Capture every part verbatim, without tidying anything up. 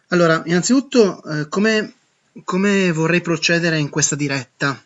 Allora, innanzitutto, eh, come, come vorrei procedere in questa diretta?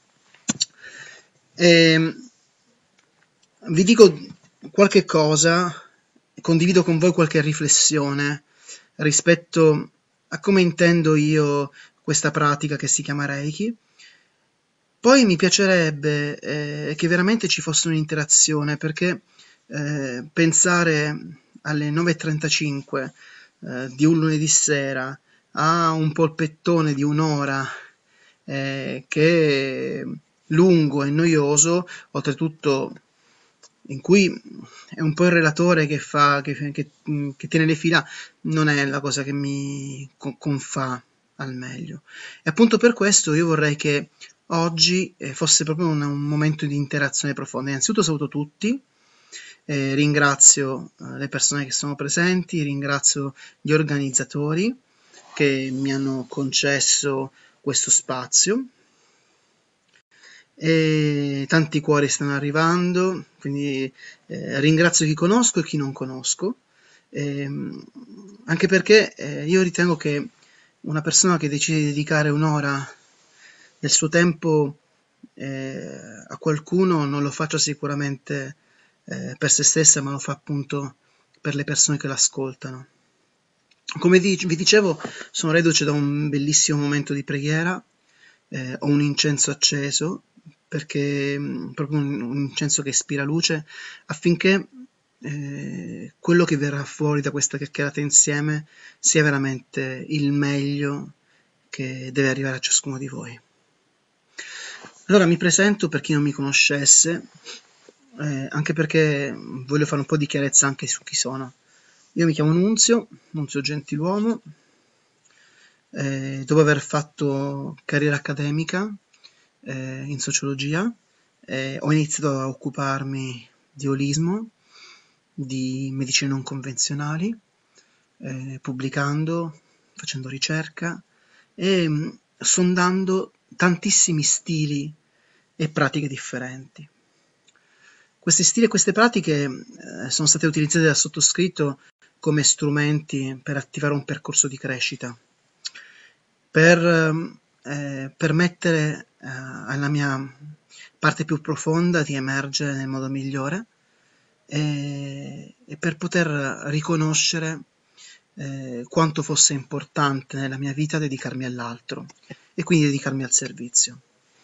Ehm, Vi dico qualche cosa, condivido con voi qualche riflessione rispetto a come intendo io questa pratica che si chiama Reiki. Poi mi piacerebbe eh, che veramente ci fosse un'interazione, perché eh, pensare alle nove e trentacinque eh, di un lunedì sera a un polpettone di un'ora eh, che è lungo e noioso, oltretutto in cui è un po' il relatore che fa, che, che- che tiene le fila, non è la cosa che mi co- confà al meglio. E appunto per questo io vorrei che oggi eh, fosse proprio un, un momento di interazione profonda. Innanzitutto saluto tutti, eh, ringrazio eh, le persone che sono presenti, ringrazio gli organizzatori che mi hanno concesso questo spazio. E tanti cuori stanno arrivando, quindi eh, ringrazio chi conosco e chi non conosco, ehm, anche perché eh, io ritengo che una persona che decide di dedicare un'ora del suo tempo eh, a qualcuno non lo faccia sicuramente eh, per se stessa, ma lo fa appunto per le persone che l'ascoltano. Come di- vi dicevo, sono reduce da un bellissimo momento di preghiera, eh, ho un incenso acceso, perché mh, proprio un, un incenso che ispira luce, affinché eh, quello che verrà fuori da questa chiacchierata insieme sia veramente il meglio che deve arrivare a ciascuno di voi. Allora mi presento per chi non mi conoscesse, eh, anche perché voglio fare un po' di chiarezza anche su chi sono. Io mi chiamo Nunzio, Nunzio Gentiluomo, eh, dopo aver fatto carriera accademica eh, in sociologia, eh, ho iniziato a occuparmi di olismo, di medicine non convenzionali, eh, pubblicando, facendo ricerca e mh, sondando tantissimi stili e pratiche differenti. Questi stili e queste pratiche eh, sono state utilizzate dal sottoscritto come strumenti per attivare un percorso di crescita, per eh, permettere eh, alla mia parte più profonda di emergere nel modo migliore e, e per poter riconoscere eh, quanto fosse importante nella mia vita dedicarmi all'altro e quindi dedicarmi al servizio.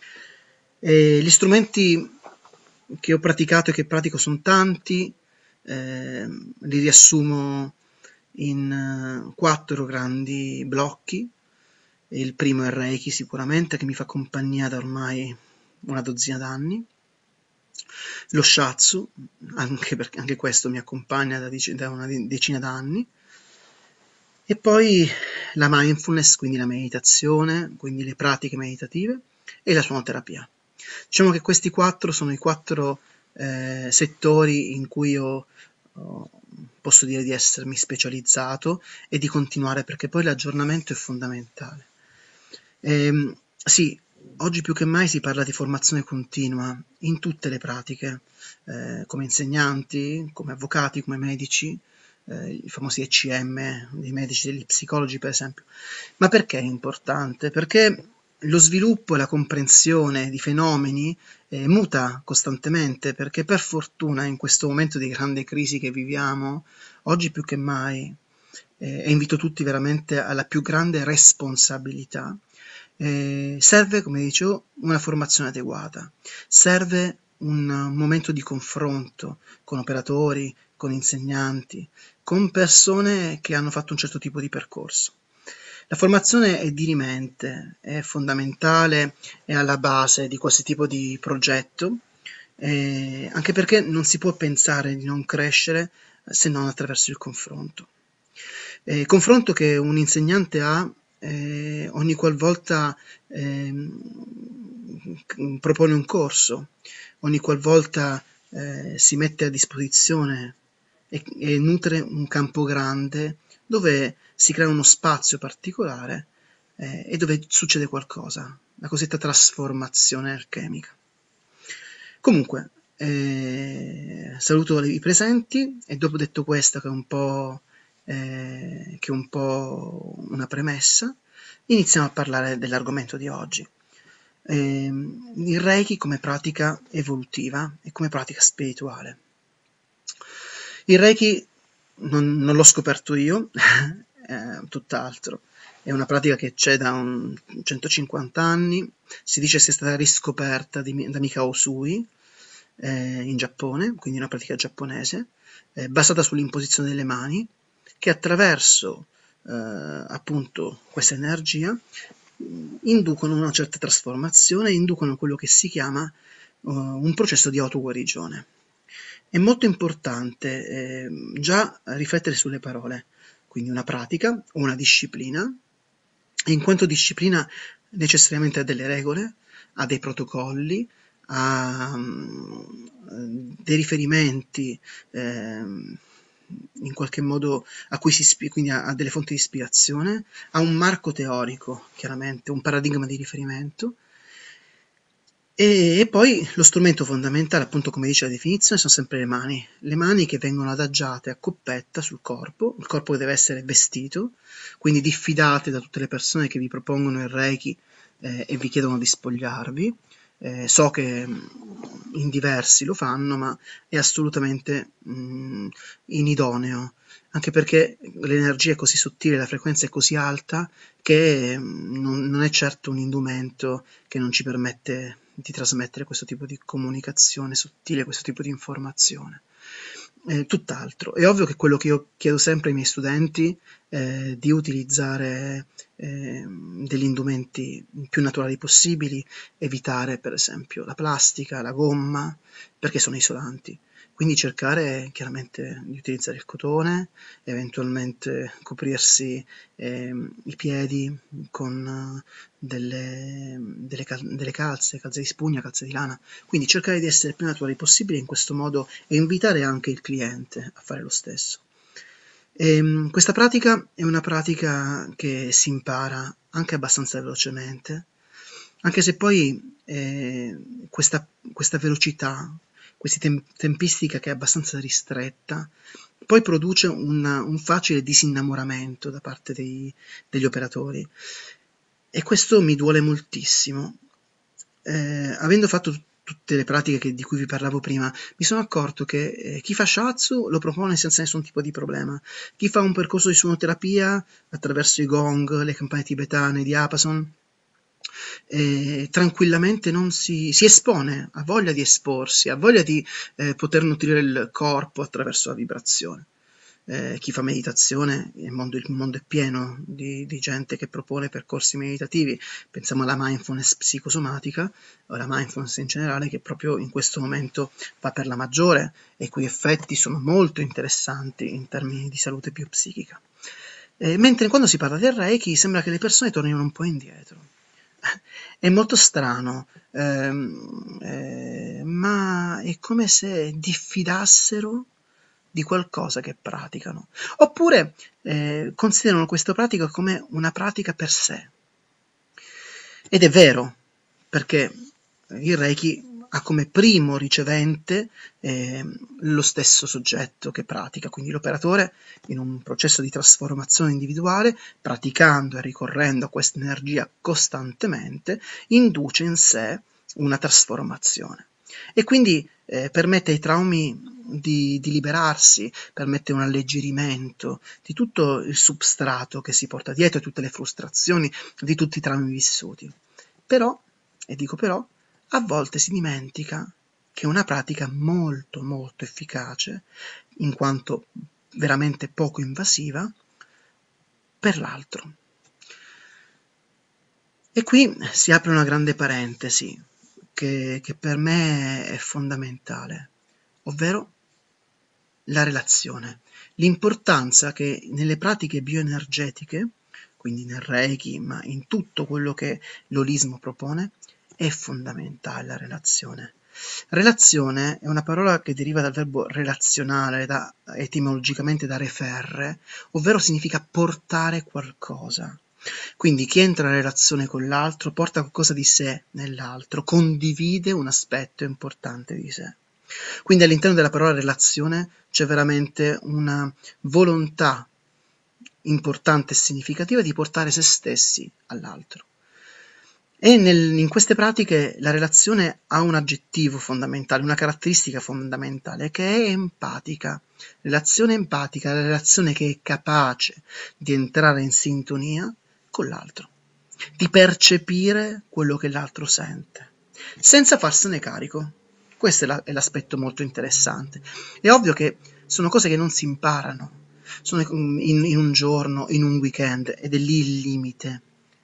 E gli strumenti che ho praticato e che pratico sono tanti, eh, li riassumo in eh, quattro grandi blocchi. Il primo è il Reiki sicuramente, che mi fa compagnia da ormai una dozzina d'anni. Lo Shatsu, anche perché anche questo mi accompagna da, dic- da una decina d'anni. E poi la mindfulness, quindi la meditazione, quindi le pratiche meditative e la suonoterapia. Diciamo che questi quattro sono i quattro eh, settori in cui io oh, posso dire di essermi specializzato e di continuare, perché poi l'aggiornamento è fondamentale. Ehm, sì, oggi più che mai si parla di formazione continua in tutte le pratiche, eh, come insegnanti, come avvocati, come medici, eh, i famosi E C M, dei medici, degli psicologi per esempio. Ma perché è importante? Perché lo sviluppo e la comprensione di fenomeni eh, muta costantemente, perché per fortuna in questo momento di grande crisi che viviamo, oggi più che mai, eh, e invito tutti veramente alla più grande responsabilità, eh, serve, come dicevo, una formazione adeguata, serve un momento di confronto con operatori, con insegnanti, con persone che hanno fatto un certo tipo di percorso. La formazione è dirimente, è fondamentale, è alla base di qualsiasi tipo di progetto, eh, anche perché non si può pensare di non crescere se non attraverso il confronto. Eh, confronto che un insegnante ha eh, ogni qualvolta ehm, propone un corso, ogni qualvolta eh, si mette a disposizione e, e nutre un campo grande dove si crea uno spazio particolare eh, e dove succede qualcosa, la cosiddetta trasformazione alchemica. Comunque, eh, saluto i presenti e dopo detto questo che è un po' eh, che è un po' una premessa, iniziamo a parlare dell'argomento di oggi. Eh, il Reiki come pratica evolutiva e come pratica spirituale. Il Reiki non, non l'ho scoperto io, eh, tutt'altro. È una pratica che c'è da un centocinquanta anni, si dice sia stata riscoperta di, da Mikao Usui eh, in Giappone, quindi una pratica giapponese, eh, basata sull'imposizione delle mani, che attraverso eh, appunto questa energia inducono una certa trasformazione, inducono quello che si chiama uh, un processo di autoguarigione. È molto importante eh, già riflettere sulle parole, quindi una pratica o una disciplina, in quanto disciplina necessariamente ha delle regole, ha dei protocolli, ha um, dei riferimenti eh, in qualche modo a cui si ispira, quindi ha, ha delle fonti di ispirazione, ha un marco teorico, chiaramente, un paradigma di riferimento. E, e poi lo strumento fondamentale, appunto come dice la definizione, sono sempre le mani. Le mani che vengono adagiate a coppetta sul corpo, il corpo che deve essere vestito, quindi diffidate da tutte le persone che vi propongono il Reiki eh, e vi chiedono di spogliarvi. Eh, so che in diversi lo fanno, ma è assolutamente mh, inidoneo, anche perché l'energia è così sottile, la frequenza è così alta che non, non è certo un indumento che non ci permette di trasmettere questo tipo di comunicazione sottile, questo tipo di informazione. Eh, tutt'altro. È ovvio che quello che io chiedo sempre ai miei studenti è di utilizzare eh, degli indumenti più naturali possibili, evitare per esempio la plastica, la gomma, perché sono isolanti. Quindi cercare chiaramente di utilizzare il cotone, eventualmente coprirsi eh, i piedi con delle, delle, cal delle calze, calze di spugna, calze di lana. Quindi cercare di essere più naturali possibile in questo modo e invitare anche il cliente a fare lo stesso. E, questa pratica è una pratica che si impara anche abbastanza velocemente, anche se poi eh, questa, questa velocità, questa tem tempistica che è abbastanza ristretta, poi produce una, un facile disinnamoramento da parte dei, degli operatori. E questo mi duole moltissimo. Eh, avendo fatto tutte le pratiche che, di cui vi parlavo prima, mi sono accorto che eh, chi fa shiatsu lo propone senza nessun tipo di problema. Chi fa un percorso di suonoterapia attraverso i gong, le campane tibetane, di Apason, eh, tranquillamente non si, si espone, ha voglia di esporsi, ha voglia di eh, poter nutrire il corpo attraverso la vibrazione. Eh, chi fa meditazione, il mondo, il mondo è pieno di, di gente che propone percorsi meditativi, pensiamo alla mindfulness psicosomatica o alla mindfulness in generale, che proprio in questo momento va per la maggiore e i cui effetti sono molto interessanti in termini di salute biopsichica. Eh, mentre quando si parla del Reiki sembra che le persone tornino un po' indietro. È molto strano, ehm, eh, ma è come se diffidassero di qualcosa che praticano, oppure eh, considerano questa pratica come una pratica per sé. Ed è vero, perché il Reiki ha come primo ricevente eh, lo stesso soggetto che pratica, quindi l'operatore in un processo di trasformazione individuale, praticando e ricorrendo a questa energia costantemente, induce in sé una trasformazione. E quindi eh, permette ai traumi di, di liberarsi, permette un alleggerimento di tutto il substrato che si porta dietro, tutte le frustrazioni, di tutti i traumi vissuti. Però, e dico però, a volte si dimentica che è una pratica molto molto efficace, in quanto veramente poco invasiva, per l'altro. E qui si apre una grande parentesi che, che per me è fondamentale, ovvero la relazione, l'importanza che nelle pratiche bioenergetiche, quindi nel Reiki, ma in tutto quello che l'olismo propone, è fondamentale la relazione. Relazione è una parola che deriva dal verbo relazionale, da, etimologicamente da referre, ovvero significa portare qualcosa. Quindi chi entra in relazione con l'altro porta qualcosa di sé nell'altro, condivide un aspetto importante di sé. Quindi all'interno della parola relazione c'è veramente una volontà importante e significativa di portare se stessi all'altro. E nel, in queste pratiche la relazione ha un aggettivo fondamentale, una caratteristica fondamentale, che è empatica. Relazione empatica è la relazione che è capace di entrare in sintonia con l'altro, di percepire quello che l'altro sente, senza farsene carico. Questo è, la, è l'aspetto molto interessante. È ovvio che sono cose che non si imparano, sono in, in un giorno, in un weekend, ed è lì il limite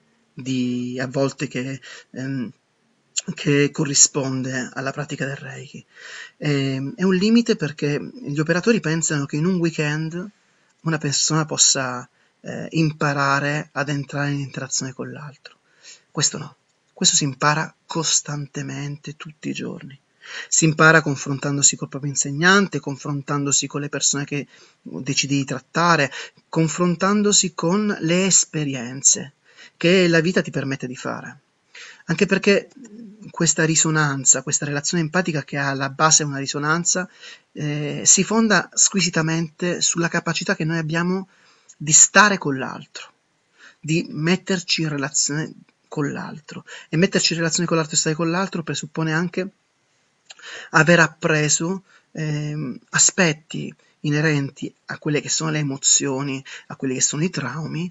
di, a volte che, ehm, che corrisponde alla pratica del Reiki. Eh, è un limite perché gli operatori pensano che in un weekend una persona possa eh, imparare ad entrare in interazione con l'altro. Questo no, questo si impara costantemente, tutti i giorni. Si impara confrontandosi col proprio insegnante, confrontandosi con le persone che decidi di trattare, confrontandosi con le esperienze che la vita ti permette di fare. Anche perché questa risonanza, questa relazione empatica che ha alla base una risonanza, eh, si fonda squisitamente sulla capacità che noi abbiamo di stare con l'altro, di metterci in relazione con l'altro. E metterci in relazione con l'altro e stare con l'altro presuppone anche aver appreso eh, aspetti inerenti a quelle che sono le emozioni, a quelli che sono i traumi,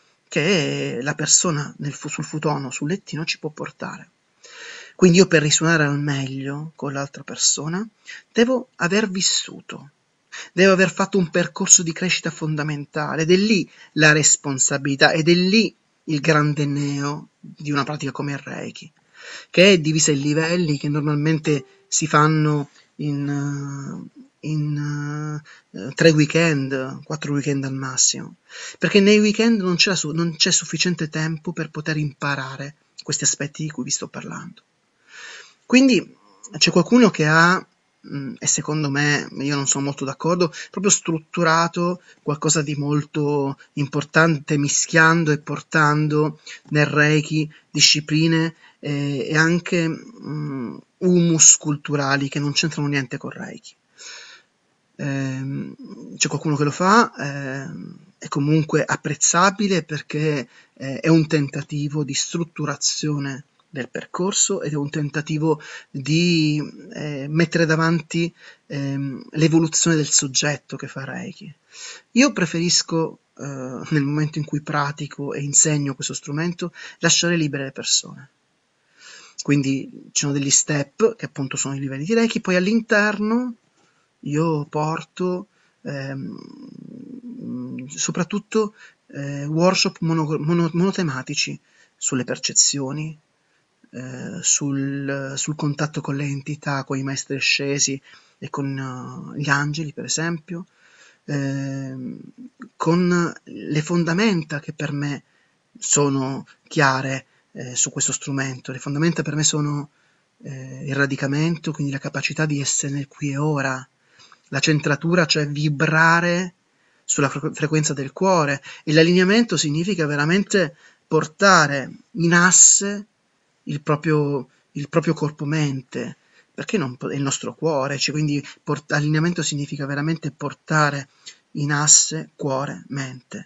che la persona nel, sul futono, sul lettino, ci può portare. Quindi io, per risuonare al meglio con l'altra persona, devo aver vissuto, devo aver fatto un percorso di crescita fondamentale, ed è lì la responsabilità, ed è lì il grande neo di una pratica come il Reiki, che è divisa in livelli che normalmente si fanno in, in uh, tre weekend, quattro weekend al massimo, perché nei weekend non c'è, non c'è sufficiente tempo per poter imparare questi aspetti di cui vi sto parlando. Quindi c'è qualcuno che ha, mh, e secondo me, io non sono molto d'accordo, proprio strutturato qualcosa di molto importante, mischiando e portando nel Reiki discipline eh, e anche mh, humus culturali che non c'entrano niente con Reiki. Eh, c'è qualcuno che lo fa, eh, è comunque apprezzabile perché eh, è un tentativo di strutturazione del percorso ed è un tentativo di eh, mettere davanti ehm, l'evoluzione del soggetto che fa Reiki. Io preferisco, eh, nel momento in cui pratico e insegno questo strumento, lasciare libere le persone. Quindi ci sono degli step, che appunto sono i livelli di Reiki, poi all'interno io porto ehm, soprattutto eh, workshop mono, mono, monotematici sulle percezioni, eh, sul, sul contatto con le entità, con i maestri ascesi e con uh, gli angeli, per esempio, eh, con le fondamenta che per me sono chiare eh, su questo strumento. Le fondamenta per me sono eh, il radicamento, quindi la capacità di essere nel qui e ora, la centratura, cioè vibrare sulla fre- frequenza del cuore, e l'allineamento significa veramente portare in asse il proprio, il proprio corpo-mente, perché non è il nostro cuore, cioè quindi port- allineamento significa veramente portare in asse cuore, mente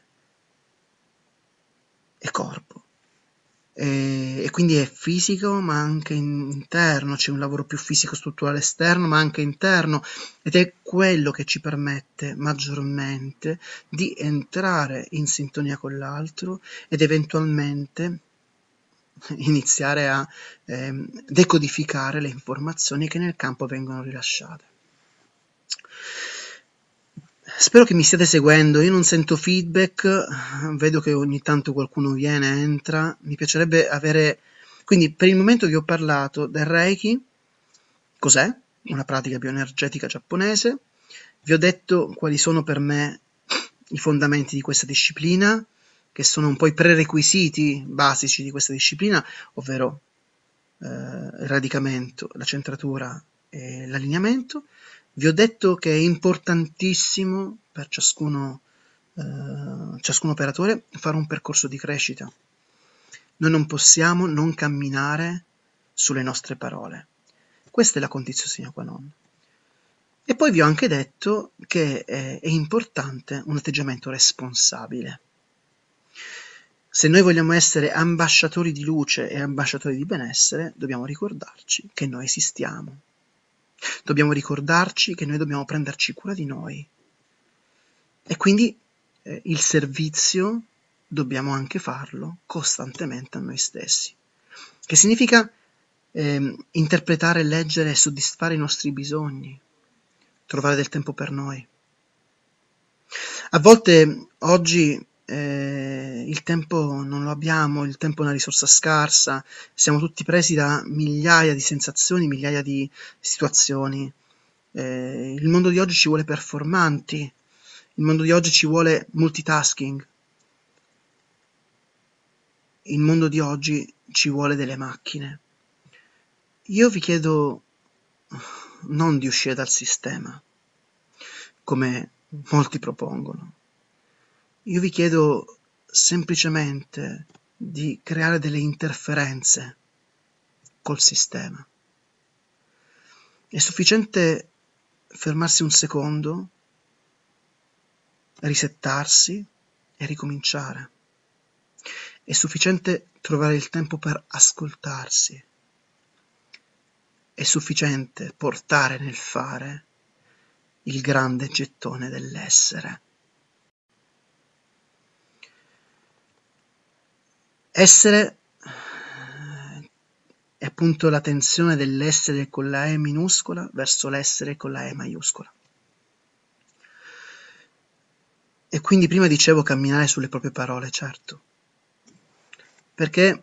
e corpo. E, e quindi è fisico ma anche interno, c'è un lavoro più fisico strutturale esterno ma anche interno, ed è quello che ci permette maggiormente di entrare in sintonia con l'altro ed eventualmente iniziare a eh, decodificare le informazioni che nel campo vengono rilasciate. Spero che mi stiate seguendo, io non sento feedback, vedo che ogni tanto qualcuno viene, entra, mi piacerebbe avere... Quindi per il momento vi ho parlato del Reiki, cos'è? Una pratica bioenergetica giapponese, vi ho detto quali sono per me i fondamenti di questa disciplina, che sono un po' i prerequisiti basici di questa disciplina, ovvero eh, il radicamento, la centratura e l'allineamento. Vi ho detto che è importantissimo per ciascuno, eh, ciascun operatore fare un percorso di crescita. Noi non possiamo non camminare sulle nostre parole. Questa è la condizione sine qua non. E poi vi ho anche detto che è, è importante un atteggiamento responsabile. Se noi vogliamo essere ambasciatori di luce e ambasciatori di benessere, dobbiamo ricordarci che noi esistiamo. Dobbiamo ricordarci che noi dobbiamo prenderci cura di noi. E quindi eh, il servizio dobbiamo anche farlo costantemente a noi stessi. Che significa eh, interpretare, leggere e soddisfare i nostri bisogni, trovare del tempo per noi. A volte oggi eh, il tempo non lo abbiamo, il tempo è una risorsa scarsa, siamo tutti presi da migliaia di sensazioni, migliaia di situazioni. Eh, il mondo di oggi ci vuole performanti, il mondo di oggi ci vuole multitasking, il mondo di oggi ci vuole delle macchine. Io vi chiedo non di uscire dal sistema, come molti propongono. Io vi chiedo semplicemente di creare delle interferenze col sistema. È sufficiente fermarsi un secondo, risettarsi e ricominciare. È sufficiente trovare il tempo per ascoltarsi. È sufficiente portare nel fare il grande gettone dell'essere. Essere è appunto la tensione dell'essere con la E minuscola verso l'essere con la E maiuscola. E quindi prima dicevo camminare sulle proprie parole, certo, perché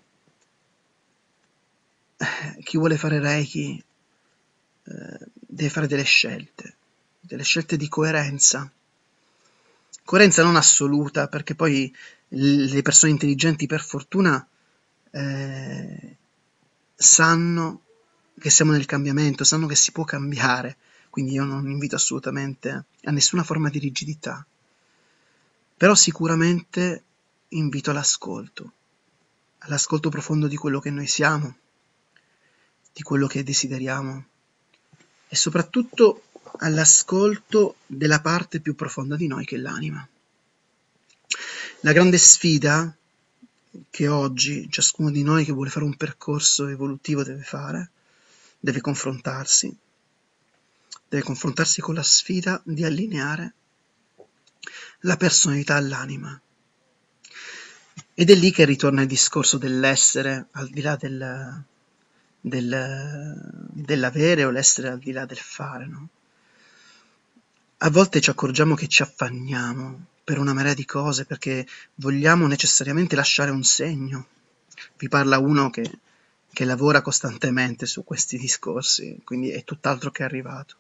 chi vuole fare Reiki eh, deve fare delle scelte, delle scelte di coerenza. Coerenza non assoluta, perché poi le persone intelligenti, per fortuna, eh, sanno che siamo nel cambiamento, sanno che si può cambiare, quindi io non invito assolutamente a nessuna forma di rigidità, però sicuramente invito all'ascolto, all'ascolto profondo di quello che noi siamo, di quello che desideriamo e soprattutto all'ascolto della parte più profonda di noi che è l'anima. La grande sfida che oggi ciascuno di noi che vuole fare un percorso evolutivo deve fare, deve confrontarsi, deve confrontarsi con la sfida di allineare la personalità all'anima. Ed è lì che ritorna il discorso dell'essere al di là del, del, dell'avere o l'essere al di là del fare, no? A volte ci accorgiamo che ci affanniamo per una marea di cose perché vogliamo necessariamente lasciare un segno. Vi parla uno che, che lavora costantemente su questi discorsi, quindi è tutt'altro che arrivato.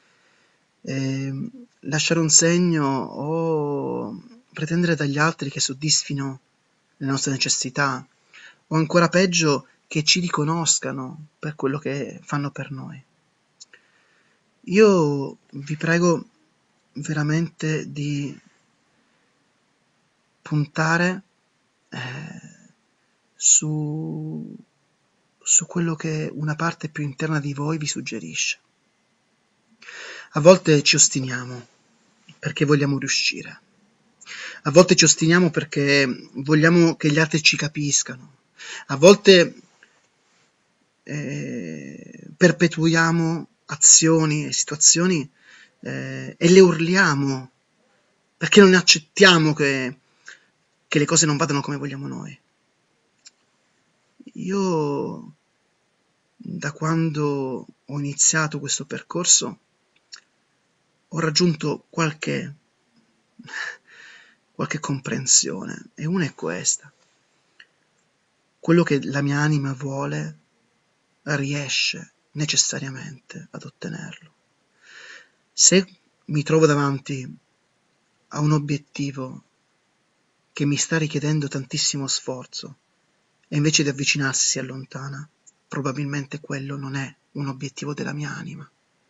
E lasciare un segno o pretendere dagli altri che soddisfino le nostre necessità, o ancora peggio che ci riconoscano per quello che fanno per noi. Io vi prego veramente di puntare eh, su, su quello che una parte più interna di voi vi suggerisce. A volte ci ostiniamo perché vogliamo riuscire. A volte ci ostiniamo perché vogliamo che gli altri ci capiscano. A volte eh, perpetuiamo azioni e situazioni eh, e le urliamo perché non accettiamo che, che le cose non vadano come vogliamo noi. Io, da quando ho iniziato questo percorso, ho raggiunto qualche, qualche comprensione, e una è questa. Quello che la mia anima vuole riesce necessariamente ad ottenerlo. Se mi trovo davanti a un obiettivo che mi sta richiedendo tantissimo sforzo e invece di avvicinarsi si allontana, probabilmente quello non è un obiettivo della mia anima.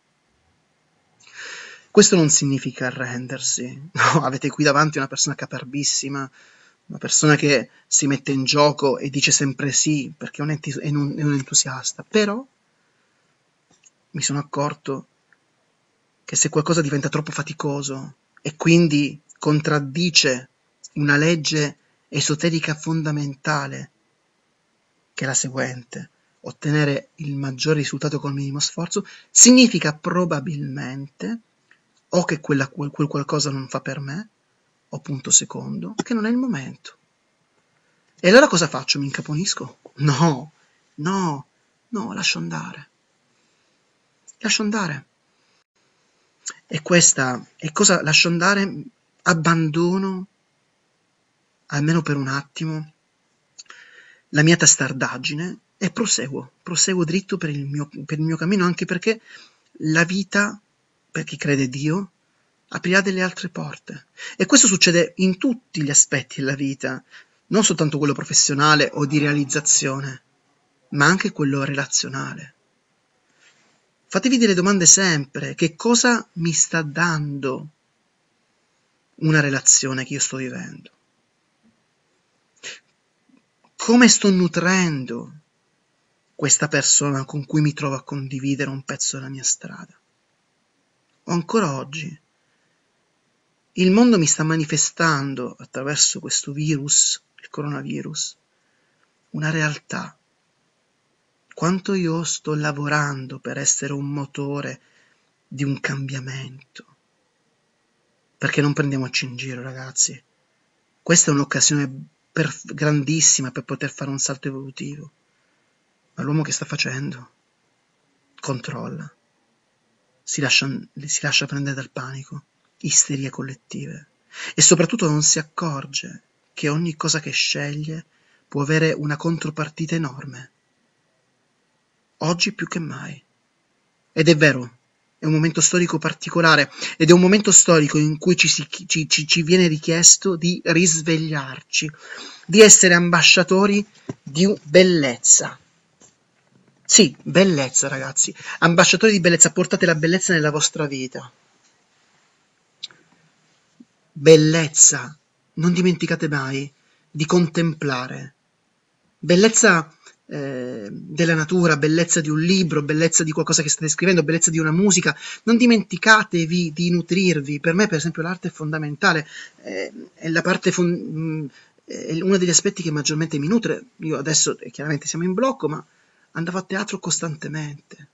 Questo non significa arrendersi, no, avete qui davanti una persona caparbissima, una persona che si mette in gioco e dice sempre sì perché è un, enti- è un, è un entusiasta, però mi sono accorto che se qualcosa diventa troppo faticoso e quindi contraddice una legge esoterica fondamentale, che è la seguente: ottenere il maggiore risultato col minimo sforzo, significa probabilmente o che quella, quel, quel qualcosa non fa per me, o punto secondo, che non è il momento. E allora cosa faccio? Mi incaponisco? No, no, no, lascio andare. Lascio andare. E questa, e cosa lascio andare? Abbandono, almeno per un attimo, la mia testardaggine e proseguo, proseguo dritto per il mio, per il mio cammino, anche perché la vita, per chi crede Dio, aprirà delle altre porte. E questo succede in tutti gli aspetti della vita, non soltanto quello professionale o di realizzazione, ma anche quello relazionale. Fatevi delle domande sempre: che cosa mi sta dando una relazione che io sto vivendo? Come sto nutrendo questa persona con cui mi trovo a condividere un pezzo della mia strada? O ancora oggi, il mondo mi sta manifestando attraverso questo virus, il coronavirus, una realtà. Quanto io sto lavorando per essere un motore di un cambiamento. Perché non prendiamoci in giro, ragazzi. Questa è un'occasione per, grandissima per poter fare un salto evolutivo. Ma l'uomo che sta facendo? Controlla. Si lascia, si lascia prendere dal panico, isterie collettive. E soprattutto non si accorge che ogni cosa che sceglie può avere una contropartita enorme. Oggi più che mai. Ed è vero, è un momento storico particolare ed è un momento storico in cui ci, si, ci, ci, ci viene richiesto di risvegliarci, di essere ambasciatori di bellezza. Sì, bellezza, ragazzi. Ambasciatori di bellezza, portate la bellezza nella vostra vita. Bellezza, non dimenticate mai di contemplare. Bellezza eh, della natura, bellezza di un libro, bellezza di qualcosa che state scrivendo, bellezza di una musica. Non dimenticatevi di nutrirvi. Per me, per esempio, l'arte è fondamentale, eh, è la parte fon- è uno degli aspetti che maggiormente mi nutre. Io adesso, eh, chiaramente siamo in blocco, ma andavo a teatro costantemente.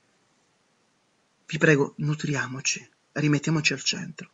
Vi prego, nutriamoci, rimettiamoci al centro.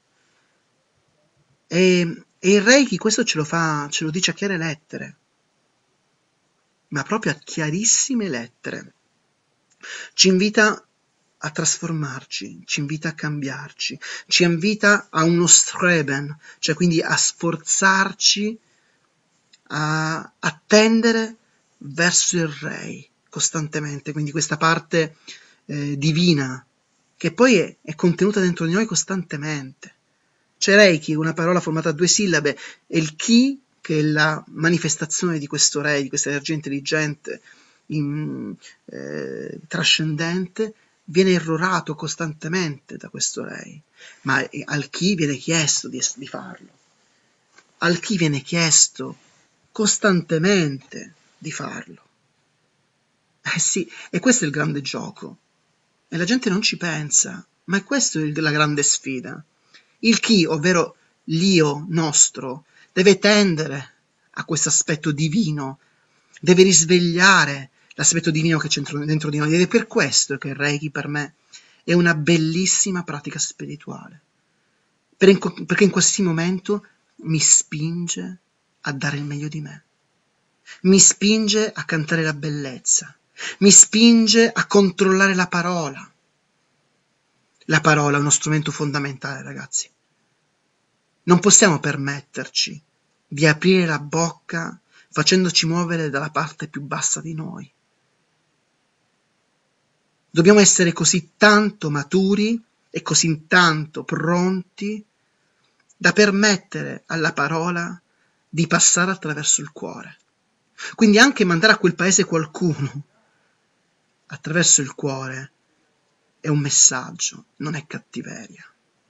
E, e il Reiki questo ce lo fa, ce lo dice a chiare lettere, ma proprio a chiarissime lettere. Ci invita a trasformarci, ci invita a cambiarci, ci invita a uno Streben, cioè quindi a sforzarci, a, a tendere verso il Rei costantemente, quindi questa parte eh, divina che poi è, è contenuta dentro di noi costantemente. C'è Reiki, una parola formata da due sillabe, e il Ki, che è la manifestazione di questo Rei, di questa energia intelligente, in, eh, trascendente, viene irrorato costantemente da questo Rei, ma al Ki viene chiesto di, di farlo. Al Chi viene chiesto costantemente di farlo. Eh sì, e questo è il grande gioco. E la gente non ci pensa, ma è questa la grande sfida. Il Chi, ovvero l'Io nostro, deve tendere a questo aspetto divino, deve risvegliare l'aspetto divino che c'è dentro di noi, ed è per questo che il Reiki per me è una bellissima pratica spirituale, perché in qualsiasi momento mi spinge a dare il meglio di me, mi spinge a cantare la bellezza, mi spinge a controllare la parola. La parola è uno strumento fondamentale, ragazzi. Non possiamo permetterci di aprire la bocca facendoci muovere dalla parte più bassa di noi. Dobbiamo essere così tanto maturi e così tanto pronti da permettere alla parola di passare attraverso il cuore. Quindi anche mandare a quel paese qualcuno attraverso il cuore è un messaggio, non è cattiveria.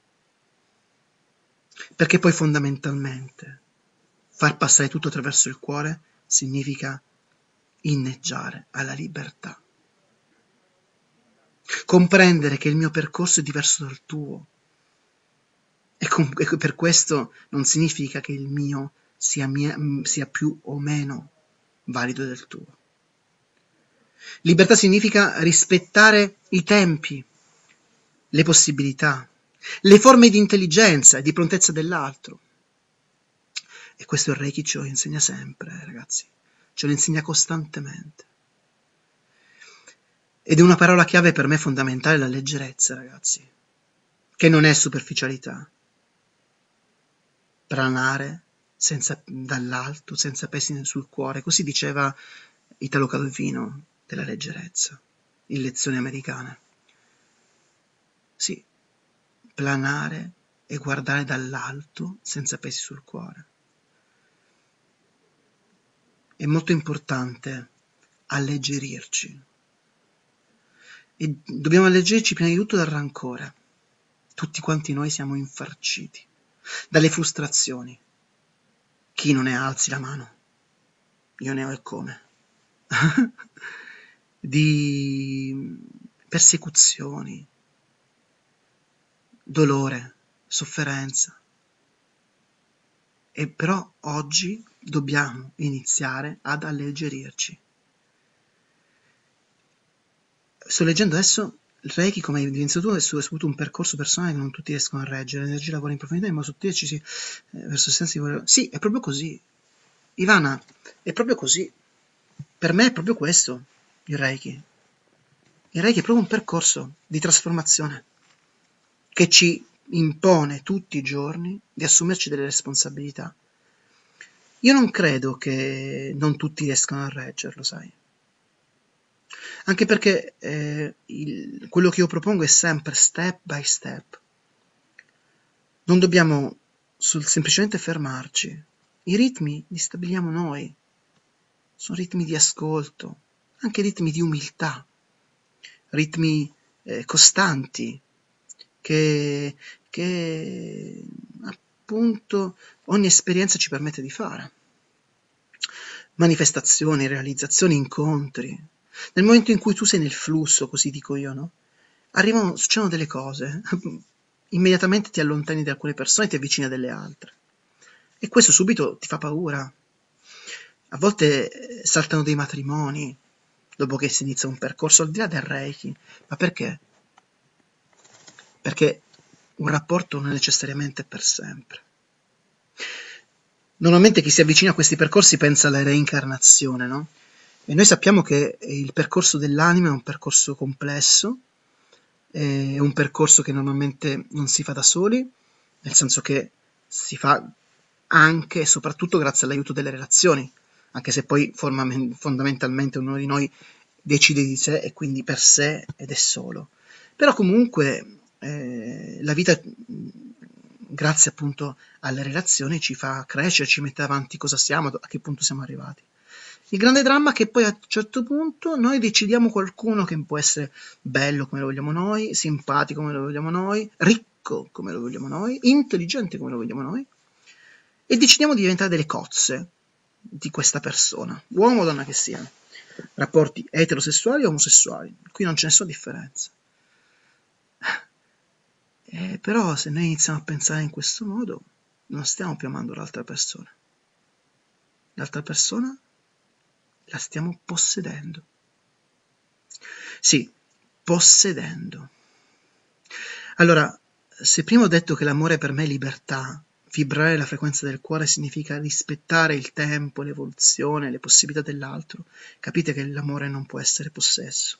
Perché poi fondamentalmente far passare tutto attraverso il cuore significa inneggiare alla libertà. Comprendere che il mio percorso è diverso dal tuo. E, com- e per questo non significa che il mio sia, mia, sia più o meno valido del tuo. Libertà significa rispettare i tempi, le possibilità, le forme di intelligenza e di prontezza dell'altro. E questo il Reiki ce lo insegna sempre, ragazzi, ce lo insegna costantemente. Ed è una parola chiave per me fondamentale, la leggerezza, ragazzi, che non è superficialità. Pranare senza, dall'alto, senza pesi sul cuore, così diceva Italo Calvino della leggerezza, in Lezioni americane. Sì, planare e guardare dall'alto senza pesi sul cuore. È molto importante alleggerirci. E dobbiamo alleggerirci prima di tutto dal rancore. Tutti quanti noi siamo infarciti dalle frustrazioni. Chi non ne ha alzi la mano. Io ne ho e come. Di persecuzioni, dolore, sofferenza. E però oggi dobbiamo iniziare ad alleggerirci. Sto leggendo adesso il Reiki, come hai evidenziato tu, è soprattutto un percorso personale che non tutti riescono a reggere. L'energia lavora in profondità in modo sottile ci si, eh, verso il senso di voler... Sì, è proprio così. Ivana, è proprio così. Per me è proprio questo, il Reiki. Il Reiki è proprio un percorso di trasformazione che ci impone tutti i giorni di assumerci delle responsabilità. Io non credo che non tutti riescano a reggerlo, sai? Anche perché eh, il, quello che io propongo è sempre step by step. Non dobbiamo sul, semplicemente fermarci. I ritmi li stabiliamo noi. Sono ritmi di ascolto, anche ritmi di umiltà, ritmi eh, costanti che, che appunto ogni esperienza ci permette di fare. Manifestazioni, realizzazioni, incontri. Nel momento in cui tu sei nel flusso, così dico io, no? Arrivano, succedono delle cose, immediatamente ti allontani da alcune persone e ti avvicini a delle altre. E questo subito ti fa paura. A volte saltano dei matrimoni dopo che si inizia un percorso al di là del Reiki. Ma perché? Perché un rapporto non è necessariamente per sempre. Normalmente chi si avvicina a questi percorsi pensa alla reincarnazione, no? E noi sappiamo che il percorso dell'anima è un percorso complesso, è un percorso che normalmente non si fa da soli, nel senso che si fa anche e soprattutto grazie all'aiuto delle relazioni, anche se poi fondamentalmente ognuno di noi decide di sé e quindi per sé ed è solo. Però comunque eh, la vita, grazie appunto alle relazioni, ci fa crescere, ci mette avanti cosa siamo, a che punto siamo arrivati. Il grande dramma è che poi a un certo punto noi decidiamo qualcuno che può essere bello come lo vogliamo noi, simpatico come lo vogliamo noi, ricco come lo vogliamo noi, intelligente come lo vogliamo noi, e decidiamo di diventare delle cozze di questa persona, uomo o donna che sia, rapporti eterosessuali o omosessuali, qui non c'è nessuna differenza. Eh, però se noi iniziamo a pensare in questo modo, non stiamo più amando l'altra persona. L'altra persona la stiamo possedendo. Sì, possedendo. Allora, se prima ho detto che l'amore per me è libertà, vibrare la frequenza del cuore significa rispettare il tempo, l'evoluzione, le possibilità dell'altro, capite che l'amore non può essere possesso.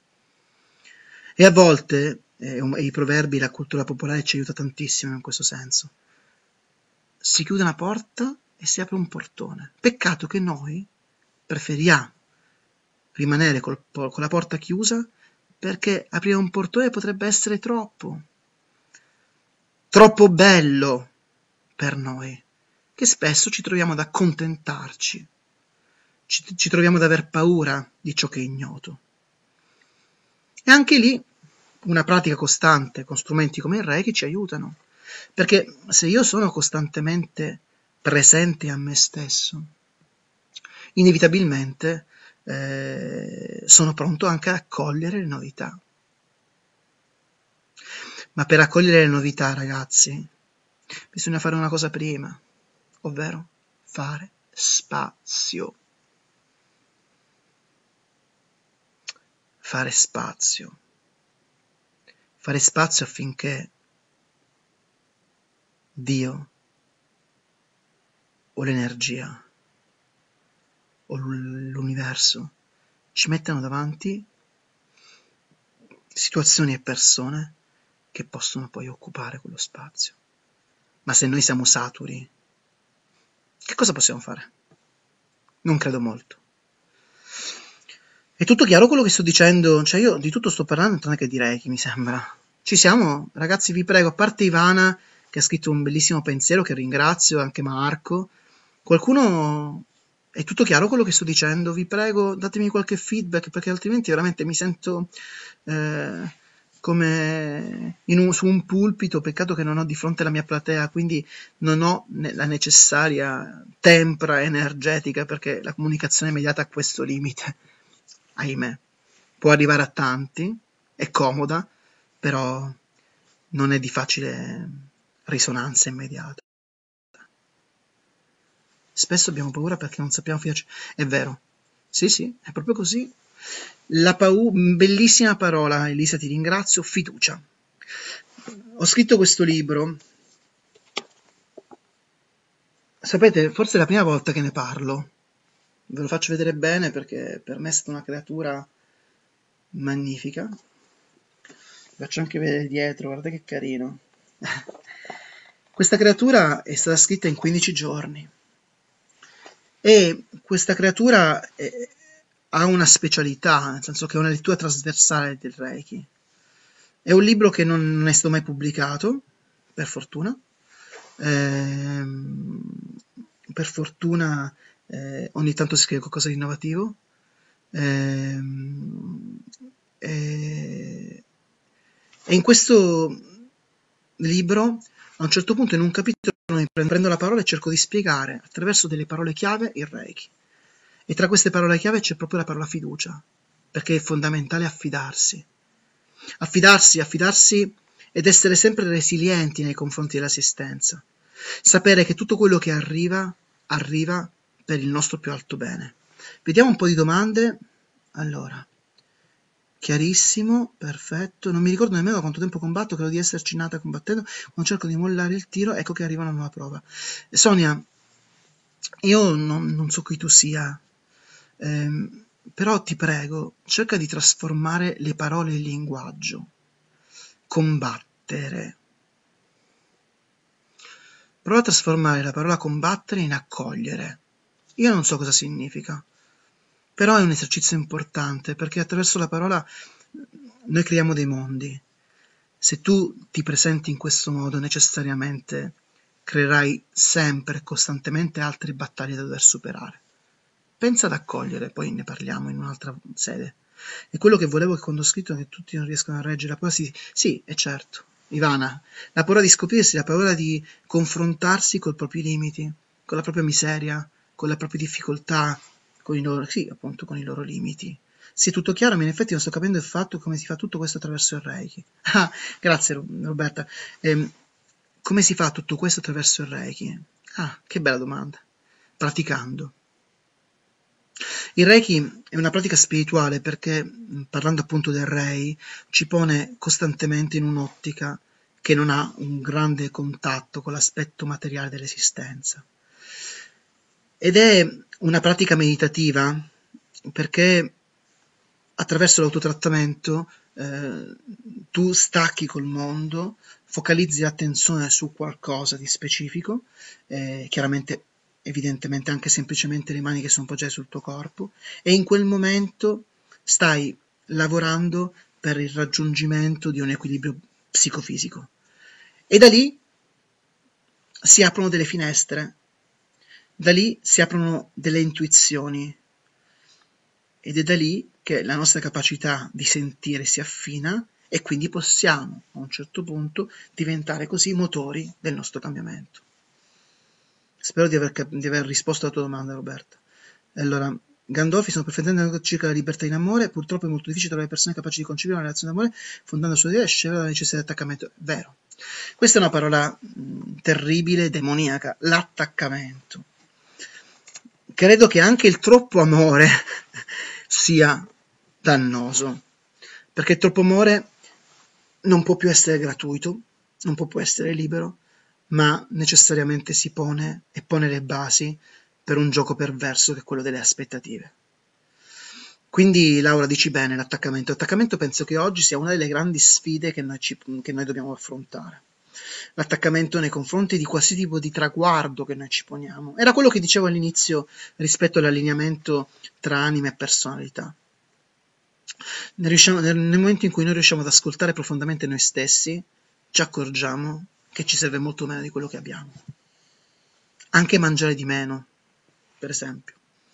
E a volte, eh, i proverbi, la cultura popolare ci aiuta tantissimo in questo senso. Si chiude una porta e si apre un portone. Peccato che noi preferiamo rimanere col, con la porta chiusa perché aprire un portone potrebbe essere troppo, troppo bello per noi, che spesso ci troviamo ad accontentarci, ci, ci troviamo ad aver paura di ciò che è ignoto. E anche lì una pratica costante con strumenti come il Reiki ci aiutano, perché se io sono costantemente presente a me stesso, inevitabilmente eh, sono pronto anche ad accogliere le novità. Ma per accogliere le novità, ragazzi, bisogna fare una cosa prima, ovvero fare spazio. Fare spazio. Fare spazio affinché Dio o l'energia o l'universo ci mettano davanti situazioni e persone che possono poi occupare quello spazio. Ma se noi siamo saturi, che cosa possiamo fare? Non credo molto. È tutto chiaro quello che sto dicendo? Cioè io di tutto sto parlando tranne che di Reiki, mi sembra. Ci siamo? Ragazzi, vi prego, a parte Ivana, che ha scritto un bellissimo pensiero, che ringrazio, anche Marco. Qualcuno... È tutto chiaro quello che sto dicendo? Vi prego, datemi qualche feedback, perché altrimenti veramente mi sento eh, come in un, su un pulpito. Peccato che non ho di fronte la mia platea, quindi non ho ne- la necessaria tempra energetica, perché la comunicazione immediata ha questo limite. Ahimè. Può arrivare a tanti, è comoda, però non è di facile risonanza immediata. Spesso abbiamo paura perché non sappiamo fidarci. È vero. Sì, sì, è proprio così. La paura, bellissima parola, Elisa, ti ringrazio, fiducia. Ho scritto questo libro. Sapete, forse è la prima volta che ne parlo. Ve lo faccio vedere bene perché per me è stata una creatura magnifica. Vi faccio anche vedere dietro, guardate che carino. Questa creatura è stata scritta in quindici giorni. E questa creatura eh, ha una specialità, nel senso che è una lettura trasversale del Reiki. È un libro che non, non è stato mai pubblicato, per fortuna. Ehm, per fortuna eh, ogni tanto si scrive qualcosa di innovativo. Ehm, e, e in questo libro, a un certo punto, in un capitolo, prendo la parola e cerco di spiegare attraverso delle parole chiave il Reiki. E tra queste parole chiave c'è proprio la parola fiducia, perché è fondamentale affidarsi. Affidarsi, affidarsi ed essere sempre resilienti nei confronti dell'esistenza. Sapere che tutto quello che arriva, arriva per il nostro più alto bene. Vediamo un po' di domande. Allora, chiarissimo, perfetto. Non mi ricordo nemmeno da quanto tempo combatto, credo di esserci nata combattendo. Quando cerco di mollare il tiro, ecco che arriva una nuova prova. Sonia, io non, non so chi tu sia, ehm, però ti prego, cerca di trasformare le parole in linguaggio. Combattere. Prova a trasformare la parola combattere in accogliere. Io non so cosa significa, però è un esercizio importante, perché attraverso la parola noi creiamo dei mondi. Se tu ti presenti in questo modo, necessariamente creerai sempre e costantemente altre battaglie da dover superare. Pensa ad accogliere, poi ne parliamo in un'altra sede. E quello che volevo che quando ho scritto che tutti non riescono a reggere la paura, sì, sì, è certo, Ivana, la paura di scoprirsi, la paura di confrontarsi con i propri limiti, con la propria miseria, con le proprie difficoltà, con i loro, sì, appunto, con i loro limiti. Sì, tutto chiaro, ma in effetti non sto capendo il fatto come si fa tutto questo attraverso il Reiki. Ah, grazie Roberta. Ehm, come si fa tutto questo attraverso il Reiki? Ah, che bella domanda. Praticando. Il Reiki è una pratica spirituale perché, parlando appunto del Rei, ci pone costantemente in un'ottica che non ha un grande contatto con l'aspetto materiale dell'esistenza. Ed è una pratica meditativa perché attraverso l'autotrattamento eh, tu stacchi col mondo, focalizzi l'attenzione su qualcosa di specifico, eh, chiaramente evidentemente anche semplicemente le mani che sono poggiate sul tuo corpo, e in quel momento stai lavorando per il raggiungimento di un equilibrio psicofisico. E da lì si aprono delle finestre, da lì si aprono delle intuizioni, ed è da lì che la nostra capacità di sentire si affina e quindi possiamo, a un certo punto, diventare così motori del nostro cambiamento. Spero di aver, cap- di aver risposto alla tua domanda, Roberta. Allora, Gandolfi, sono perfettamente circa la libertà in amore, purtroppo è molto difficile trovare persone capaci di concepire una relazione d'amore fondando sulla idea e scevra dalla necessità di attaccamento. Vero. Questa è una parola mh, terribile, demoniaca, l'attaccamento. credo che anche il troppo amore sia dannoso, perché il troppo amore non può più essere gratuito, non può più essere libero, ma necessariamente si pone e pone le basi per un gioco perverso che è quello delle aspettative. Quindi Laura dici bene, l'attaccamento. L'attaccamento penso che oggi sia una delle grandi sfide che noi, ci, che noi dobbiamo affrontare. L'attaccamento nei confronti di qualsiasi tipo di traguardo che noi ci poniamo. Era quello che dicevo all'inizio rispetto all'allineamento tra anima e personalità. Nel, nel momento in cui noi riusciamo ad ascoltare profondamente noi stessi, ci accorgiamo che ci serve molto meno di quello che abbiamo. Anche mangiare di meno, per esempio.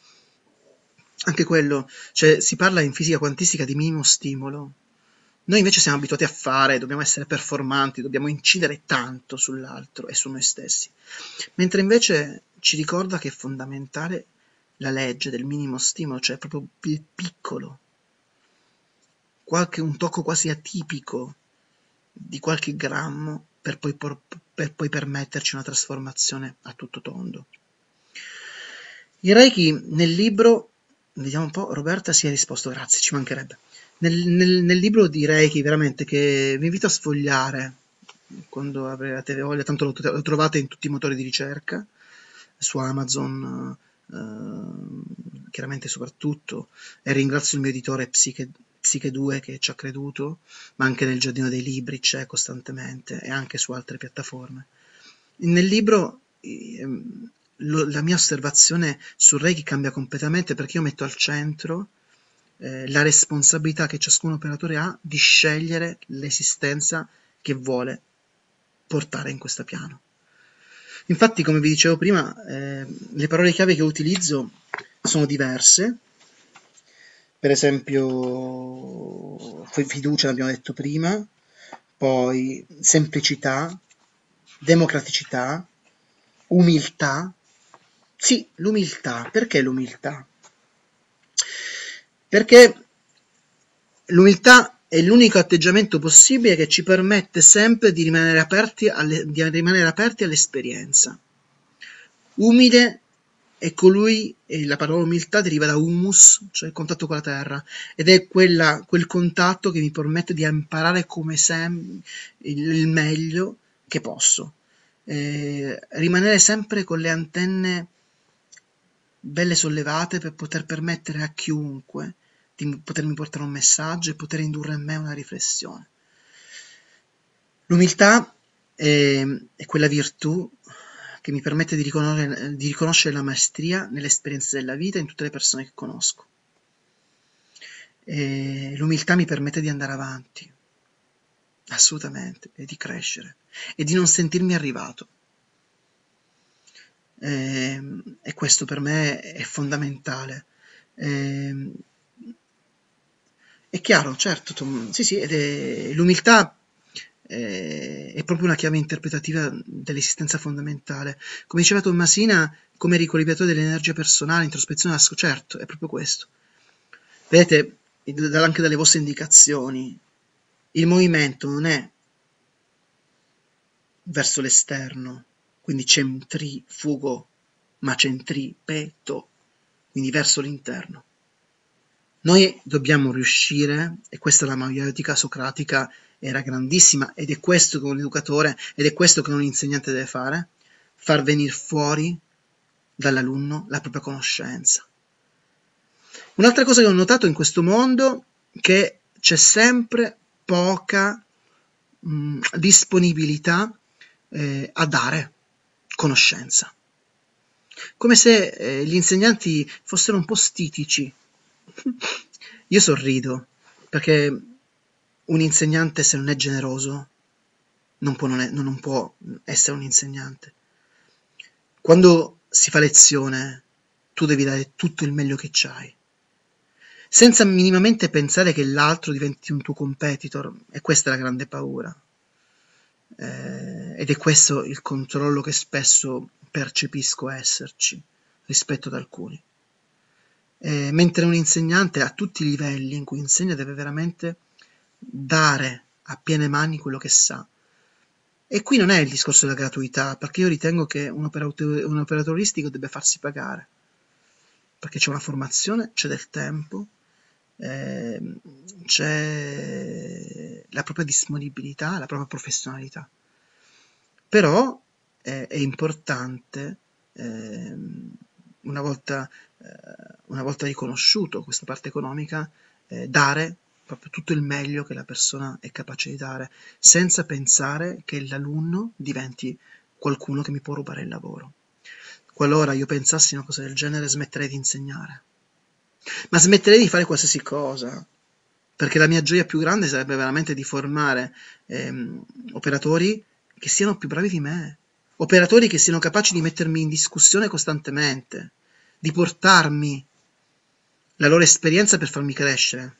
Anche quello, cioè si parla in fisica quantistica di minimo stimolo. Noi invece siamo abituati a fare, dobbiamo essere performanti, dobbiamo incidere tanto sull'altro e su noi stessi. Mentre invece ci ricorda che è fondamentale la legge del minimo stimolo, cioè proprio il piccolo. Qualche, un tocco quasi atipico di qualche grammo per poi, por, per poi permetterci una trasformazione a tutto tondo. Il Reiki nel libro, vediamo un po', Roberta si è risposto, grazie, ci mancherebbe. Nel, nel, nel libro di Reiki, veramente, che vi invito a sfogliare quando avrete voglia, tanto lo, lo trovate in tutti i motori di ricerca, su Amazon, eh, chiaramente soprattutto, e ringrazio il mio editore Psiche, Psiche due che ci ha creduto, ma anche nel Giardino dei Libri c'è costantemente e anche su altre piattaforme. Nel libro ehm, lo, la mia osservazione sul Reiki cambia completamente perché io metto al centro eh, la responsabilità che ciascun operatore ha di scegliere l'esistenza che vuole portare in questo piano. Infatti, come vi dicevo prima, eh, le parole chiave che utilizzo sono diverse. Per esempio, fiducia l'abbiamo detto prima, poi semplicità, democraticità, umiltà. Sì, l'umiltà. Perché l'umiltà? Perché l'umiltà è l'unico atteggiamento possibile che ci permette sempre di rimanere aperti alle, di rimanere aperti all'esperienza. Umile è colui, e la parola umiltà deriva da humus, cioè il contatto con la terra, ed è quella, quel contatto che mi permette di imparare come sempre il, il meglio che posso. Eh, rimanere sempre con le antenne belle sollevate per poter permettere a chiunque di potermi portare un messaggio e poter indurre in me una riflessione. L'umiltà è, è quella virtù che mi permette di riconoscere, di riconoscere la maestria nelle esperienze della vita in tutte le persone che conosco. E l'umiltà mi permette di andare avanti, assolutamente, e di crescere, e di non sentirmi arrivato. E, e questo per me è fondamentale. E, è chiaro, certo, Tom, sì, sì, ed è, l'umiltà è, è proprio una chiave interpretativa dell'esistenza fondamentale. Come diceva Tommasina, come riequilibratore dell'energia personale, introspezione, certo, è proprio questo. Vedete, anche dalle vostre indicazioni, il movimento non è verso l'esterno, quindi centrifugo, ma centripeto, quindi verso l'interno. Noi dobbiamo riuscire, e questa è la maiotica socratica, era grandissima, ed è questo che un educatore, ed è questo che un insegnante deve fare, far venire fuori dall'alunno la propria conoscenza. Un'altra cosa che ho notato in questo mondo è che c'è sempre poca mh, disponibilità eh, a dare conoscenza. Come se eh, gli insegnanti fossero un po' stitici. Io sorrido, perché un insegnante, se non è generoso, non può, non è, non può essere un insegnante. Quando si fa lezione, tu devi dare tutto il meglio che c'hai, senza minimamente pensare che l'altro diventi un tuo competitor, e questa è la grande paura. Eh, ed è questo il controllo che spesso percepisco esserci rispetto ad alcuni. Eh, mentre un insegnante a tutti i livelli in cui insegna deve veramente dare a piene mani quello che sa. E qui non è il discorso della gratuità, perché io ritengo che un operatore, un operatore olistico debba farsi pagare. perché c'è una formazione, c'è del tempo, eh, c'è la propria disponibilità, la propria professionalità. Però eh, è importante, eh, una volta, eh, una volta riconosciuto questa parte economica, eh, dare proprio tutto il meglio che la persona è capace di dare, senza pensare che l'alunno diventi qualcuno che mi può rubare il lavoro. Qualora io pensassi una cosa del genere, smetterei di insegnare. Ma smetterei di fare qualsiasi cosa, perché la mia gioia più grande sarebbe veramente di formare ehm, operatori che siano più bravi di me, operatori che siano capaci di mettermi in discussione costantemente, di portarmi la loro esperienza per farmi crescere.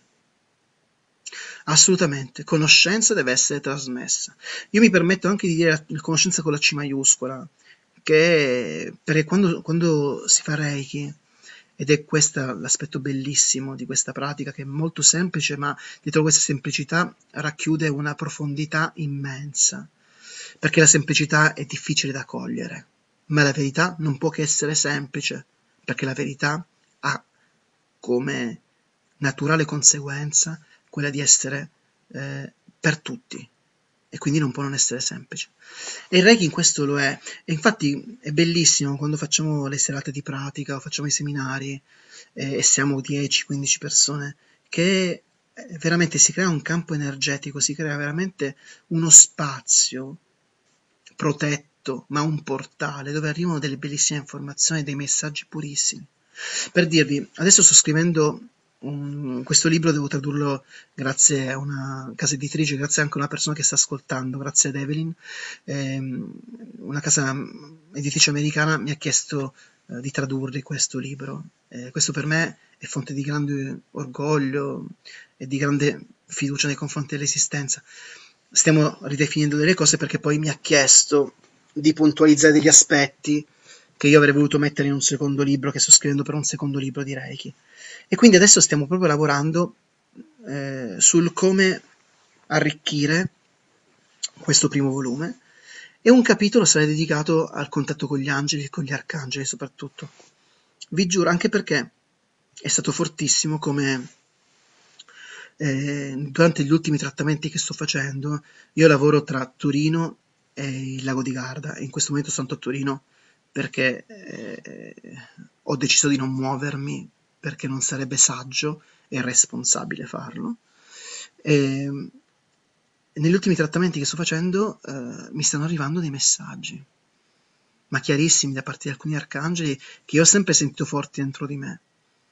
Assolutamente, conoscenza deve essere trasmessa. Io mi permetto anche di dire la conoscenza con la C maiuscola, che perché quando, quando si fa Reiki, ed è questo l'aspetto bellissimo di questa pratica, che è molto semplice, ma dietro questa semplicità racchiude una profondità immensa, perché la semplicità è difficile da cogliere, ma la verità non può che essere semplice, perché la verità ha come naturale conseguenza quella di essere eh, per tutti, e quindi non può non essere semplice. E il Reiki in questo lo è, e infatti è bellissimo quando facciamo le serate di pratica o facciamo i seminari eh, e siamo dieci quindici persone, che eh, veramente si crea un campo energetico, si crea veramente uno spazio protetto, ma un portale dove arrivano delle bellissime informazioni, dei messaggi purissimi. Per dirvi, adesso sto scrivendo un, questo libro, devo tradurlo grazie a una casa editrice, grazie anche a una persona che sta ascoltando, grazie ad Evelyn, ehm, una casa editrice americana mi ha chiesto eh, di tradurre questo libro. Eh, questo per me è fonte di grande orgoglio e di grande fiducia nei confronti dell'esistenza. Stiamo ridefinendo delle cose perché poi mi ha chiesto di puntualizzare degli aspetti che io avrei voluto mettere in un secondo libro, che sto scrivendo per un secondo libro di Reiki. E quindi adesso stiamo proprio lavorando eh, sul come arricchire questo primo volume, e un capitolo sarà dedicato al contatto con gli angeli e con gli arcangeli soprattutto. Vi giuro, anche perché è stato fortissimo come eh, durante gli ultimi trattamenti che sto facendo, io lavoro tra Torino e il lago di Garda, e in questo momento sono a Torino perché eh, ho deciso di non muovermi, perché non sarebbe saggio e responsabile farlo. E negli ultimi trattamenti che sto facendo eh, mi stanno arrivando dei messaggi, ma chiarissimi, da parte di alcuni arcangeli che io ho sempre sentito forti dentro di me.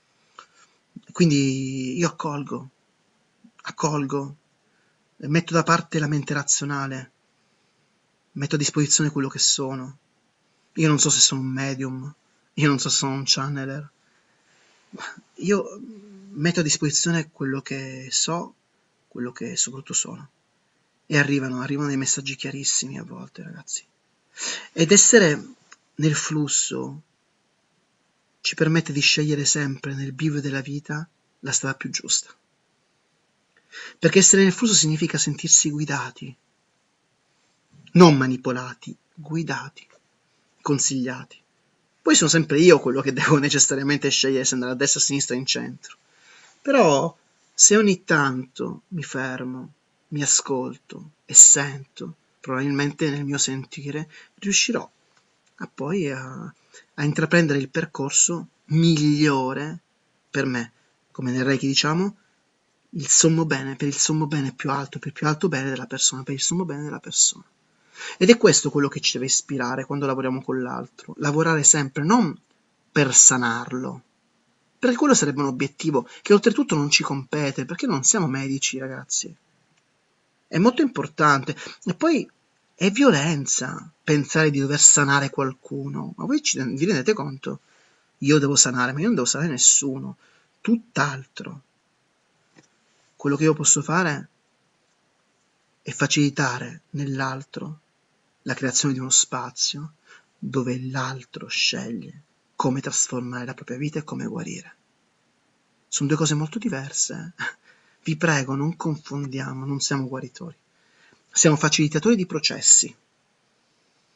Quindi io accolgo, accolgo, metto da parte la mente razionale, metto a disposizione quello che sono. Io non so se sono un medium, io non so se sono un channeler, io metto a disposizione quello che so, quello che soprattutto sono. E arrivano, arrivano dei messaggi chiarissimi a volte, ragazzi. Ed essere nel flusso ci permette di scegliere sempre nel bivio della vita la strada più giusta. Perché essere nel flusso significa sentirsi guidati, non manipolati, guidati, consigliati. Poi sono sempre io quello che devo necessariamente scegliere se andare a destra, a sinistra, in centro. Però se ogni tanto mi fermo, mi ascolto e sento, probabilmente nel mio sentire riuscirò a poi a, a intraprendere il percorso migliore per me, come nel Reiki diciamo, il sommo bene, per il sommo bene più alto, per il più alto bene della persona, per il sommo bene della persona. Ed è questo quello che ci deve ispirare quando lavoriamo con l'altro, lavorare sempre, non per sanarlo, perché quello sarebbe un obiettivo che oltretutto non ci compete, perché non siamo medici, ragazzi. È molto importante. E poi è violenza pensare di dover sanare qualcuno. Ma voi ci, vi rendete conto? Io devo sanare, ma io non devo sanare nessuno. Tutt'altro. Quello che io posso fare è facilitare nell'altro la creazione di uno spazio dove l'altro sceglie come trasformare la propria vita e come guarire. Sono due cose molto diverse. Vi prego, non confondiamo, non siamo guaritori. Siamo facilitatori di processi.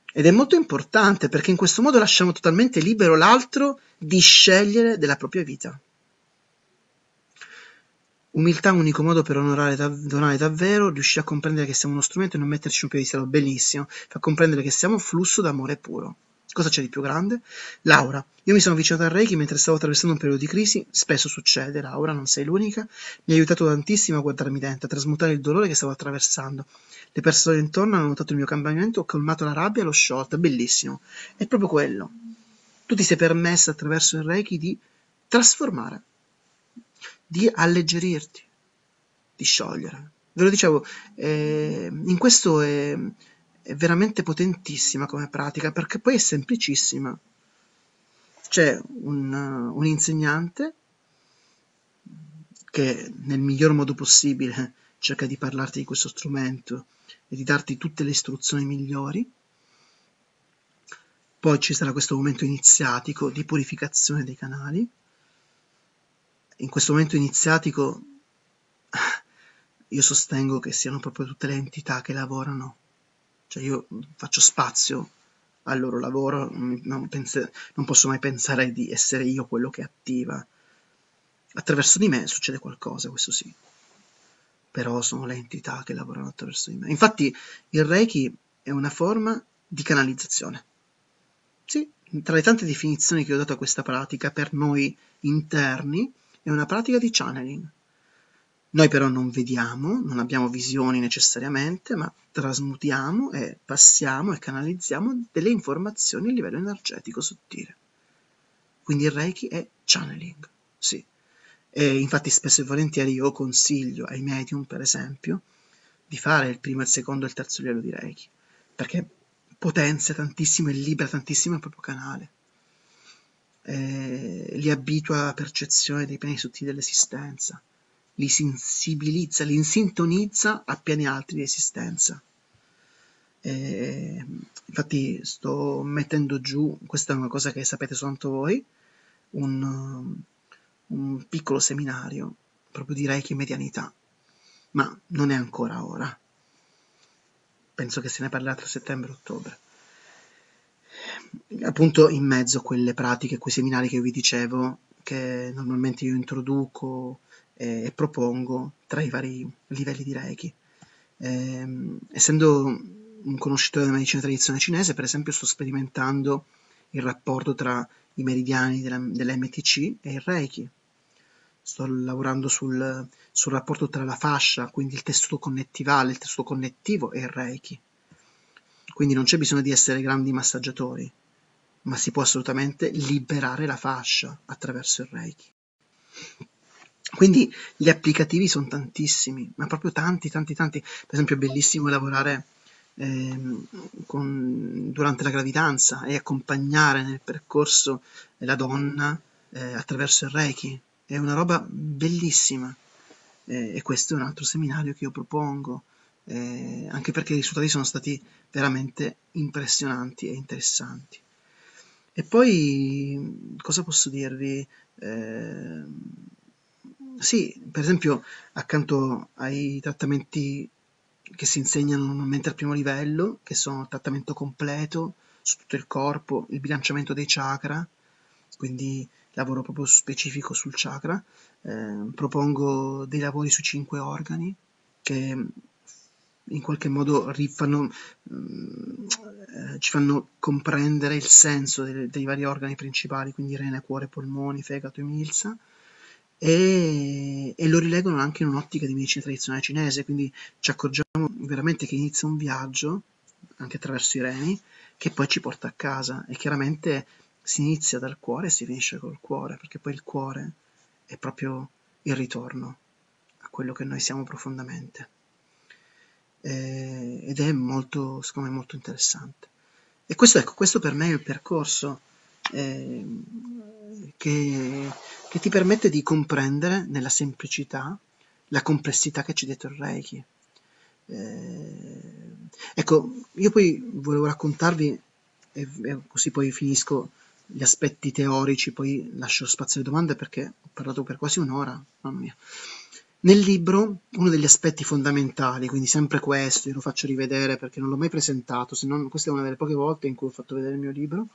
Ed è molto importante perché in questo modo lasciamo totalmente libero l'altro di scegliere della propria vita. Umiltà è un unico modo per onorare, dav- donare davvero, riuscire a comprendere che siamo uno strumento e non metterci un piedistallo, bellissimo, fa comprendere che siamo flusso d'amore puro. Cosa c'è di più grande? Laura, io mi sono avvicinato al Reiki mentre stavo attraversando un periodo di crisi, spesso succede, Laura, non sei l'unica, mi ha aiutato tantissimo a guardarmi dentro, a trasmutare il dolore che stavo attraversando. Le persone intorno hanno notato il mio cambiamento, ho calmato la rabbia e l'ho sciolta, bellissimo. È proprio quello. Tu ti sei permessa attraverso il Reiki di trasformare, di alleggerirti, di sciogliere. Ve lo dicevo, eh, in questo è, è veramente potentissima come pratica perché poi è semplicissima. C'è un, un insegnante che nel miglior modo possibile cerca di parlarti di questo strumento e di darti tutte le istruzioni migliori. Poi ci sarà questo momento iniziatico di purificazione dei canali. In questo momento iniziatico io sostengo che siano proprio tutte le entità che lavorano, cioè io faccio spazio al loro lavoro, non, non, pense, non posso mai pensare di essere io quello che attiva. Attraverso di me succede qualcosa, questo sì, però sono le entità che lavorano attraverso di me. Infatti il Reiki è una forma di canalizzazione. Sì, tra le tante definizioni che ho dato a questa pratica per noi interni, è una pratica di channeling. Noi però non vediamo, non abbiamo visioni necessariamente, ma trasmutiamo e passiamo e canalizziamo delle informazioni a livello energetico sottile. Quindi il Reiki è channeling, sì. E infatti spesso e volentieri io consiglio ai medium, per esempio, di fare il primo, il secondo e il terzo livello di Reiki, perché potenzia tantissimo e libera tantissimo il proprio canale. Eh, li abitua alla percezione dei piani sottili dell'esistenza, li sensibilizza, li sintonizza a piani alti di esistenza. Eh, infatti sto mettendo giù, questa è una cosa che sapete soltanto voi, un, un piccolo seminario proprio di Reiki medianità, ma non è ancora ora. Penso che se ne parlerà tra settembre e ottobre. Appunto in mezzo a quelle pratiche, quei seminari che vi dicevo, che normalmente io introduco e, e propongo tra i vari livelli di Reiki. Eh, essendo un conoscitore della medicina tradizionale cinese, per esempio, sto sperimentando il rapporto tra i meridiani dell'M T C e il Reiki. Sto lavorando sul, sul rapporto tra la fascia, quindi il tessuto connettivale, il tessuto connettivo e il Reiki. Quindi non c'è bisogno di essere grandi massaggiatori, ma si può assolutamente liberare la fascia attraverso il Reiki. Quindi gli applicativi sono tantissimi, ma proprio tanti, tanti, tanti. Per esempio è bellissimo lavorare eh, con, durante la gravidanza e accompagnare nel percorso la donna eh, attraverso il Reiki. È una roba bellissima. Eh, e questo è un altro seminario che io propongo, eh, anche perché i risultati sono stati veramente impressionanti e interessanti. E poi cosa posso dirvi? Eh, sì, per esempio, accanto ai trattamenti che si insegnano normalmente al primo livello, che sono il trattamento completo su tutto il corpo, il bilanciamento dei chakra, quindi lavoro proprio specifico sul chakra, eh, propongo dei lavori sui cinque organi che in qualche modo rifanno, mh, eh, ci fanno comprendere il senso dei, dei vari organi principali, quindi rene, cuore, polmoni, fegato e milza, e, e lo rileggono anche in un'ottica di medicina tradizionale cinese, quindi ci accorgiamo veramente che inizia un viaggio, anche attraverso i reni, che poi ci porta a casa, e chiaramente si inizia dal cuore e si finisce col cuore, perché poi il cuore è proprio il ritorno a quello che noi siamo profondamente. Eh, ed è molto, secondo me, molto interessante. E questo, ecco, questo per me è il percorso eh, che, che ti permette di comprendere nella semplicità la complessità che c'è dietro il Reiki. Eh, ecco, io poi volevo raccontarvi, e, e così poi finisco gli aspetti teorici, poi lascio spazio alle domande perché ho parlato per quasi un'ora, mamma mia. Nel libro uno degli aspetti fondamentali, quindi sempre questo, io lo faccio rivedere perché non l'ho mai presentato, se non questa è una delle poche volte in cui ho fatto vedere il mio libro,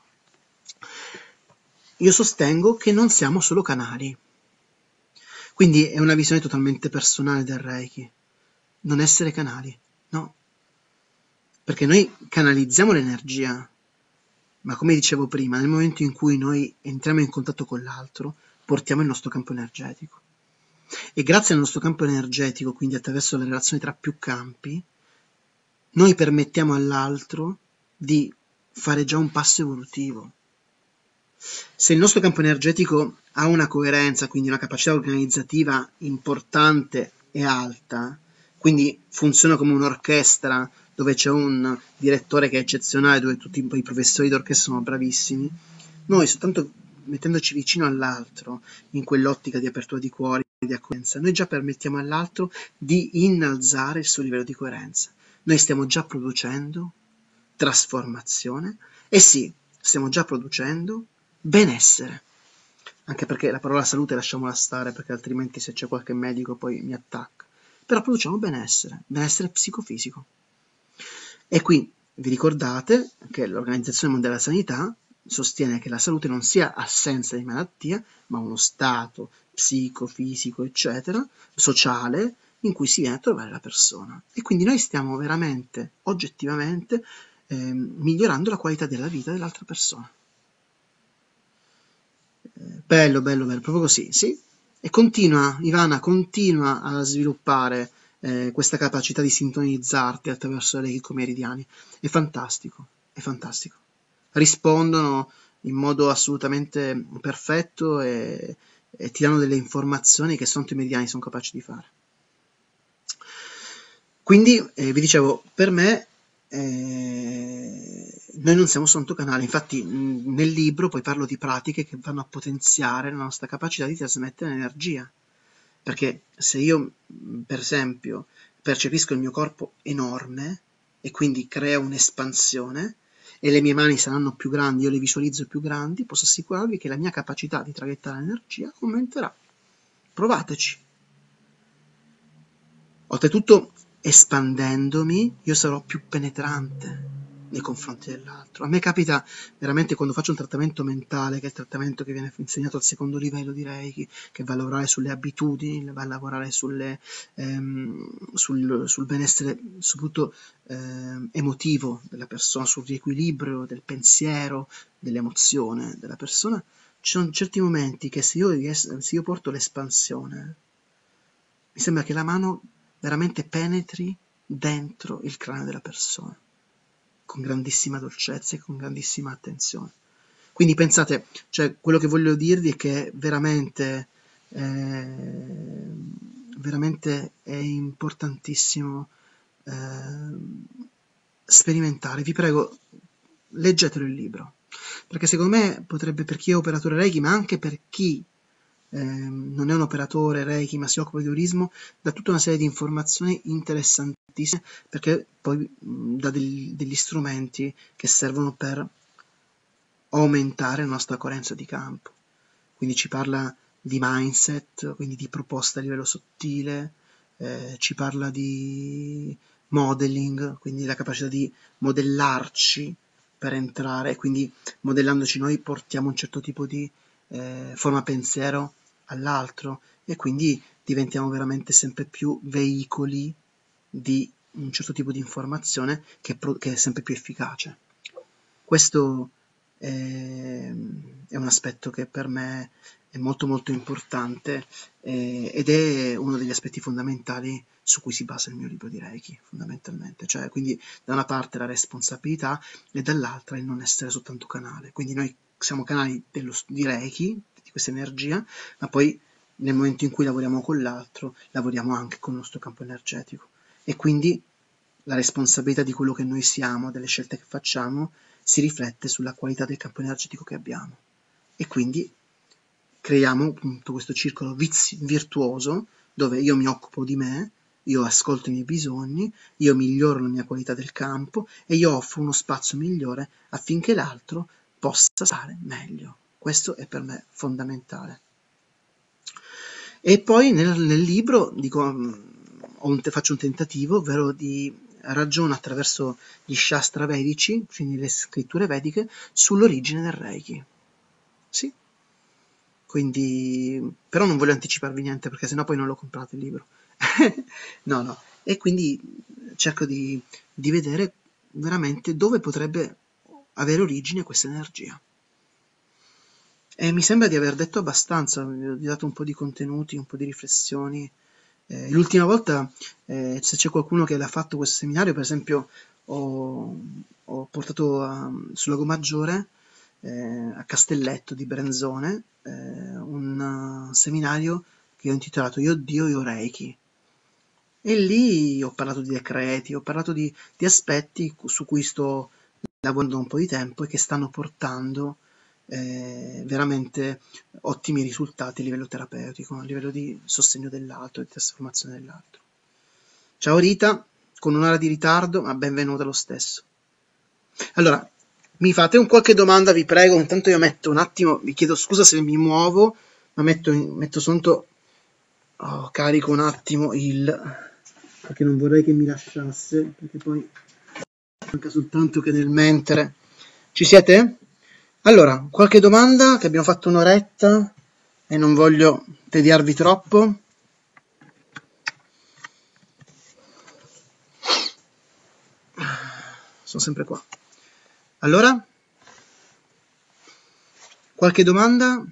io sostengo che non siamo solo canali. Quindi è una visione totalmente personale del Reiki. Non essere canali, no. Perché noi canalizziamo l'energia, ma come dicevo prima, nel momento in cui noi entriamo in contatto con l'altro, portiamo il nostro campo energetico. E grazie al nostro campo energetico, quindi attraverso la relazione tra più campi, noi permettiamo all'altro di fare già un passo evolutivo. Se il nostro campo energetico ha una coerenza, quindi una capacità organizzativa importante e alta, quindi funziona come un'orchestra dove c'è un direttore che è eccezionale, dove tutti i professori d'orchestra sono bravissimi, noi soltanto mettendoci vicino all'altro, in quell'ottica di apertura di cuore, di accoglienza, noi già permettiamo all'altro di innalzare il suo livello di coerenza. Noi stiamo già producendo trasformazione e sì, stiamo già producendo benessere. Anche perché la parola salute lasciamola stare, perché altrimenti se c'è qualche medico poi mi attacca. Però produciamo benessere, benessere psicofisico. E qui vi ricordate che l'Organizzazione Mondiale della Sanità sostiene che la salute non sia assenza di malattia, ma uno stato psicofisico, eccetera, sociale, in cui si viene a trovare la persona. E quindi noi stiamo veramente, oggettivamente, eh, migliorando la qualità della vita dell'altra persona. Eh, bello, bello, bello, proprio così, sì. E continua, Ivana, continua a sviluppare eh, questa capacità di sintonizzarti attraverso le meridiani. È fantastico, è fantastico. Rispondono in modo assolutamente perfetto e, e ti danno delle informazioni che soltanto i meridiani sono capaci di fare. Quindi, eh, vi dicevo, per me eh, noi non siamo soltanto canali, infatti mh, nel libro poi parlo di pratiche che vanno a potenziare la nostra capacità di trasmettere energia, perché se io, mh, per esempio, percepisco il mio corpo enorme e quindi creo un'espansione e le mie mani saranno più grandi, io le visualizzo più grandi, posso assicurarvi che la mia capacità di traghettare l'energia aumenterà. Provateci. Oltretutto, espandendomi, io sarò più penetrante nei confronti dell'altro. A me capita veramente quando faccio un trattamento mentale, che è il trattamento che viene insegnato al secondo livello di Reiki, che va a lavorare sulle abitudini, va a lavorare sulle, ehm, sul, sul benessere soprattutto ehm, emotivo della persona, sul riequilibrio del pensiero, dell'emozione della persona. Ci sono certi momenti che se io, ries- se io porto l'espansione, mi sembra che la mano veramente penetri dentro il cranio della persona, con grandissima dolcezza e con grandissima attenzione. Quindi pensate, cioè, quello che voglio dirvi è che veramente, eh, veramente è importantissimo eh, sperimentare. Vi prego, leggetelo il libro, perché secondo me potrebbe, per chi è operatore Reiki, ma anche per chi ehm, non è un operatore Reiki ma si occupa di aurismo, dà tutta una serie di informazioni interessantissime, perché poi mh, dà degli, degli strumenti che servono per aumentare la nostra coerenza di campo. Quindi ci parla di mindset, quindi di proposta a livello sottile, eh, ci parla di modeling, quindi la capacità di modellarci per entrare, quindi modellandoci noi portiamo un certo tipo di eh, forma pensiero all'altro e quindi diventiamo veramente sempre più veicoli di un certo tipo di informazione che, pro- che è sempre più efficace. Questo è, è un aspetto che per me è molto molto importante eh, ed è uno degli aspetti fondamentali su cui si basa il mio libro di Reiki, fondamentalmente. Cioè, quindi da una parte la responsabilità e dall'altra il non essere soltanto canale. Quindi noi siamo canali dello, di Reiki, di questa energia, ma poi nel momento in cui lavoriamo con l'altro, lavoriamo anche con il nostro campo energetico. E quindi la responsabilità di quello che noi siamo, delle scelte che facciamo, si riflette sulla qualità del campo energetico che abbiamo. E quindi creiamo appunto questo circolo vizi- virtuoso dove io mi occupo di me, io ascolto i miei bisogni, io miglioro la mia qualità del campo e io offro uno spazio migliore affinché l'altro possa stare meglio. Questo è per me fondamentale. E poi nel, nel libro dico, ho un te- faccio un tentativo, ovvero di ragiono attraverso gli Shastra vedici, quindi le scritture vediche, sull'origine del Reiki. Sì, quindi, però non voglio anticiparvi niente perché sennò poi non lo comprate il libro. No, no. E quindi cerco di, di vedere veramente dove potrebbe avere origine questa energia. E mi sembra di aver detto abbastanza, vi ho dato un po' di contenuti, un po' di riflessioni. Eh, l'ultima volta, eh, se c'è qualcuno che l'ha fatto questo seminario, per esempio, ho, ho portato a, sul Lago Maggiore, eh, a Castelletto di Brenzone, eh, un uh, seminario che ho intitolato Io Dio, Io Reiki. E lì ho parlato di decreti, ho parlato di, di aspetti su cui sto lavorando da un po' di tempo e che stanno portando eh, veramente ottimi risultati a livello terapeutico, a livello di sostegno dell'altro, di trasformazione dell'altro. Ciao Rita, con un'ora di ritardo, ma benvenuta lo stesso. Allora, mi fate un qualche domanda, vi prego, intanto io metto un attimo, vi chiedo scusa se mi muovo, ma metto, metto sotto, oh, carico un attimo il, perché non vorrei che mi lasciasse, perché poi manca soltanto che nel mentre. Ci siete? Allora, qualche domanda, che abbiamo fatto un'oretta e non voglio tediarvi troppo. Sono sempre qua. Allora, qualche domanda?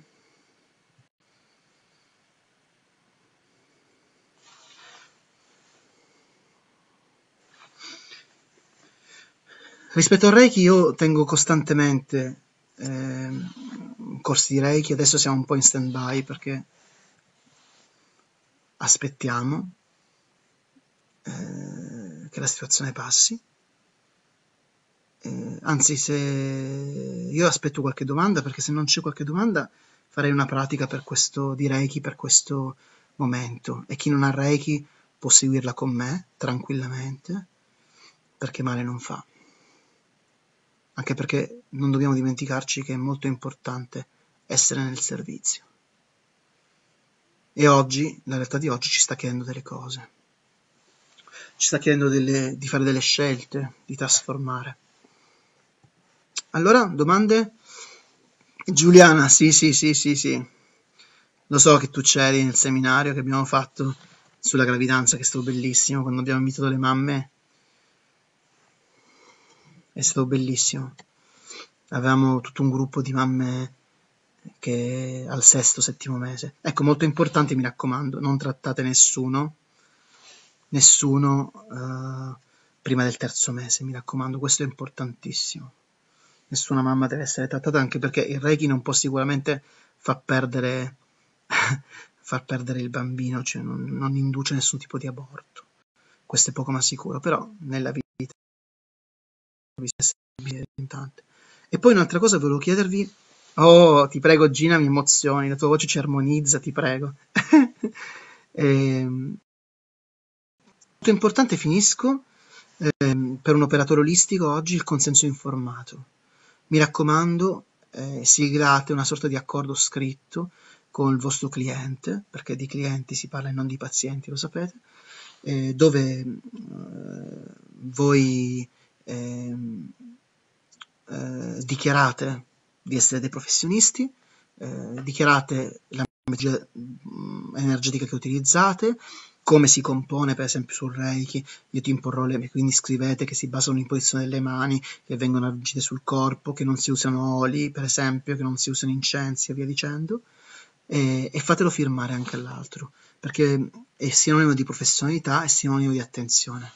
Rispetto al Reiki io tengo costantemente eh, corsi di Reiki, adesso siamo un po' in stand-by perché aspettiamo eh, che la situazione passi. Eh, anzi, se io aspetto qualche domanda, perché se non c'è qualche domanda farei una pratica per questo di Reiki per questo momento e chi non ha Reiki può seguirla con me tranquillamente perché male non fa. Anche perché non dobbiamo dimenticarci che è molto importante essere nel servizio. E oggi, la realtà di oggi ci sta chiedendo delle cose. Ci sta chiedendo delle, di fare delle scelte, di trasformare. Allora, domande? Giuliana, sì, sì, sì, sì, sì. Lo so che tu c'eri nel seminario che abbiamo fatto sulla gravidanza, che è stato bellissimo, quando abbiamo invitato le mamme. È stato bellissimo. Avevamo tutto un gruppo di mamme che al sesto, settimo mese. Ecco, molto importante, mi raccomando, non trattate nessuno, nessuno eh, prima del terzo mese, mi raccomando, questo è importantissimo. Nessuna mamma deve essere trattata, anche perché il Reiki non può sicuramente far perdere, far perdere il bambino, cioè non, non induce nessun tipo di aborto. Questo è poco ma sicuro, però nella vita bisogna essere importante. E poi un'altra cosa volevo chiedervi. Oh, ti prego Gina, mi emozioni, la tua voce ci armonizza, ti prego. Ehm, molto importante, finisco, ehm, per un operatore olistico oggi il consenso informato. Mi raccomando, eh, siglate una sorta di accordo scritto con il vostro cliente, perché di clienti si parla e non di pazienti, lo sapete, eh, dove eh, voi ehm, eh, dichiarate di essere dei professionisti, eh, dichiarate la metodologia mh, energetica che utilizzate, come si compone per esempio sul Reiki, io ti imporrò le, quindi scrivete che si basa sull'imposizione delle mani, che vengono avvicine sul corpo, che non si usano oli per esempio, che non si usano incensi e via dicendo, e, e fatelo firmare anche all'altro, perché è sinonimo di professionalità, è sinonimo di attenzione.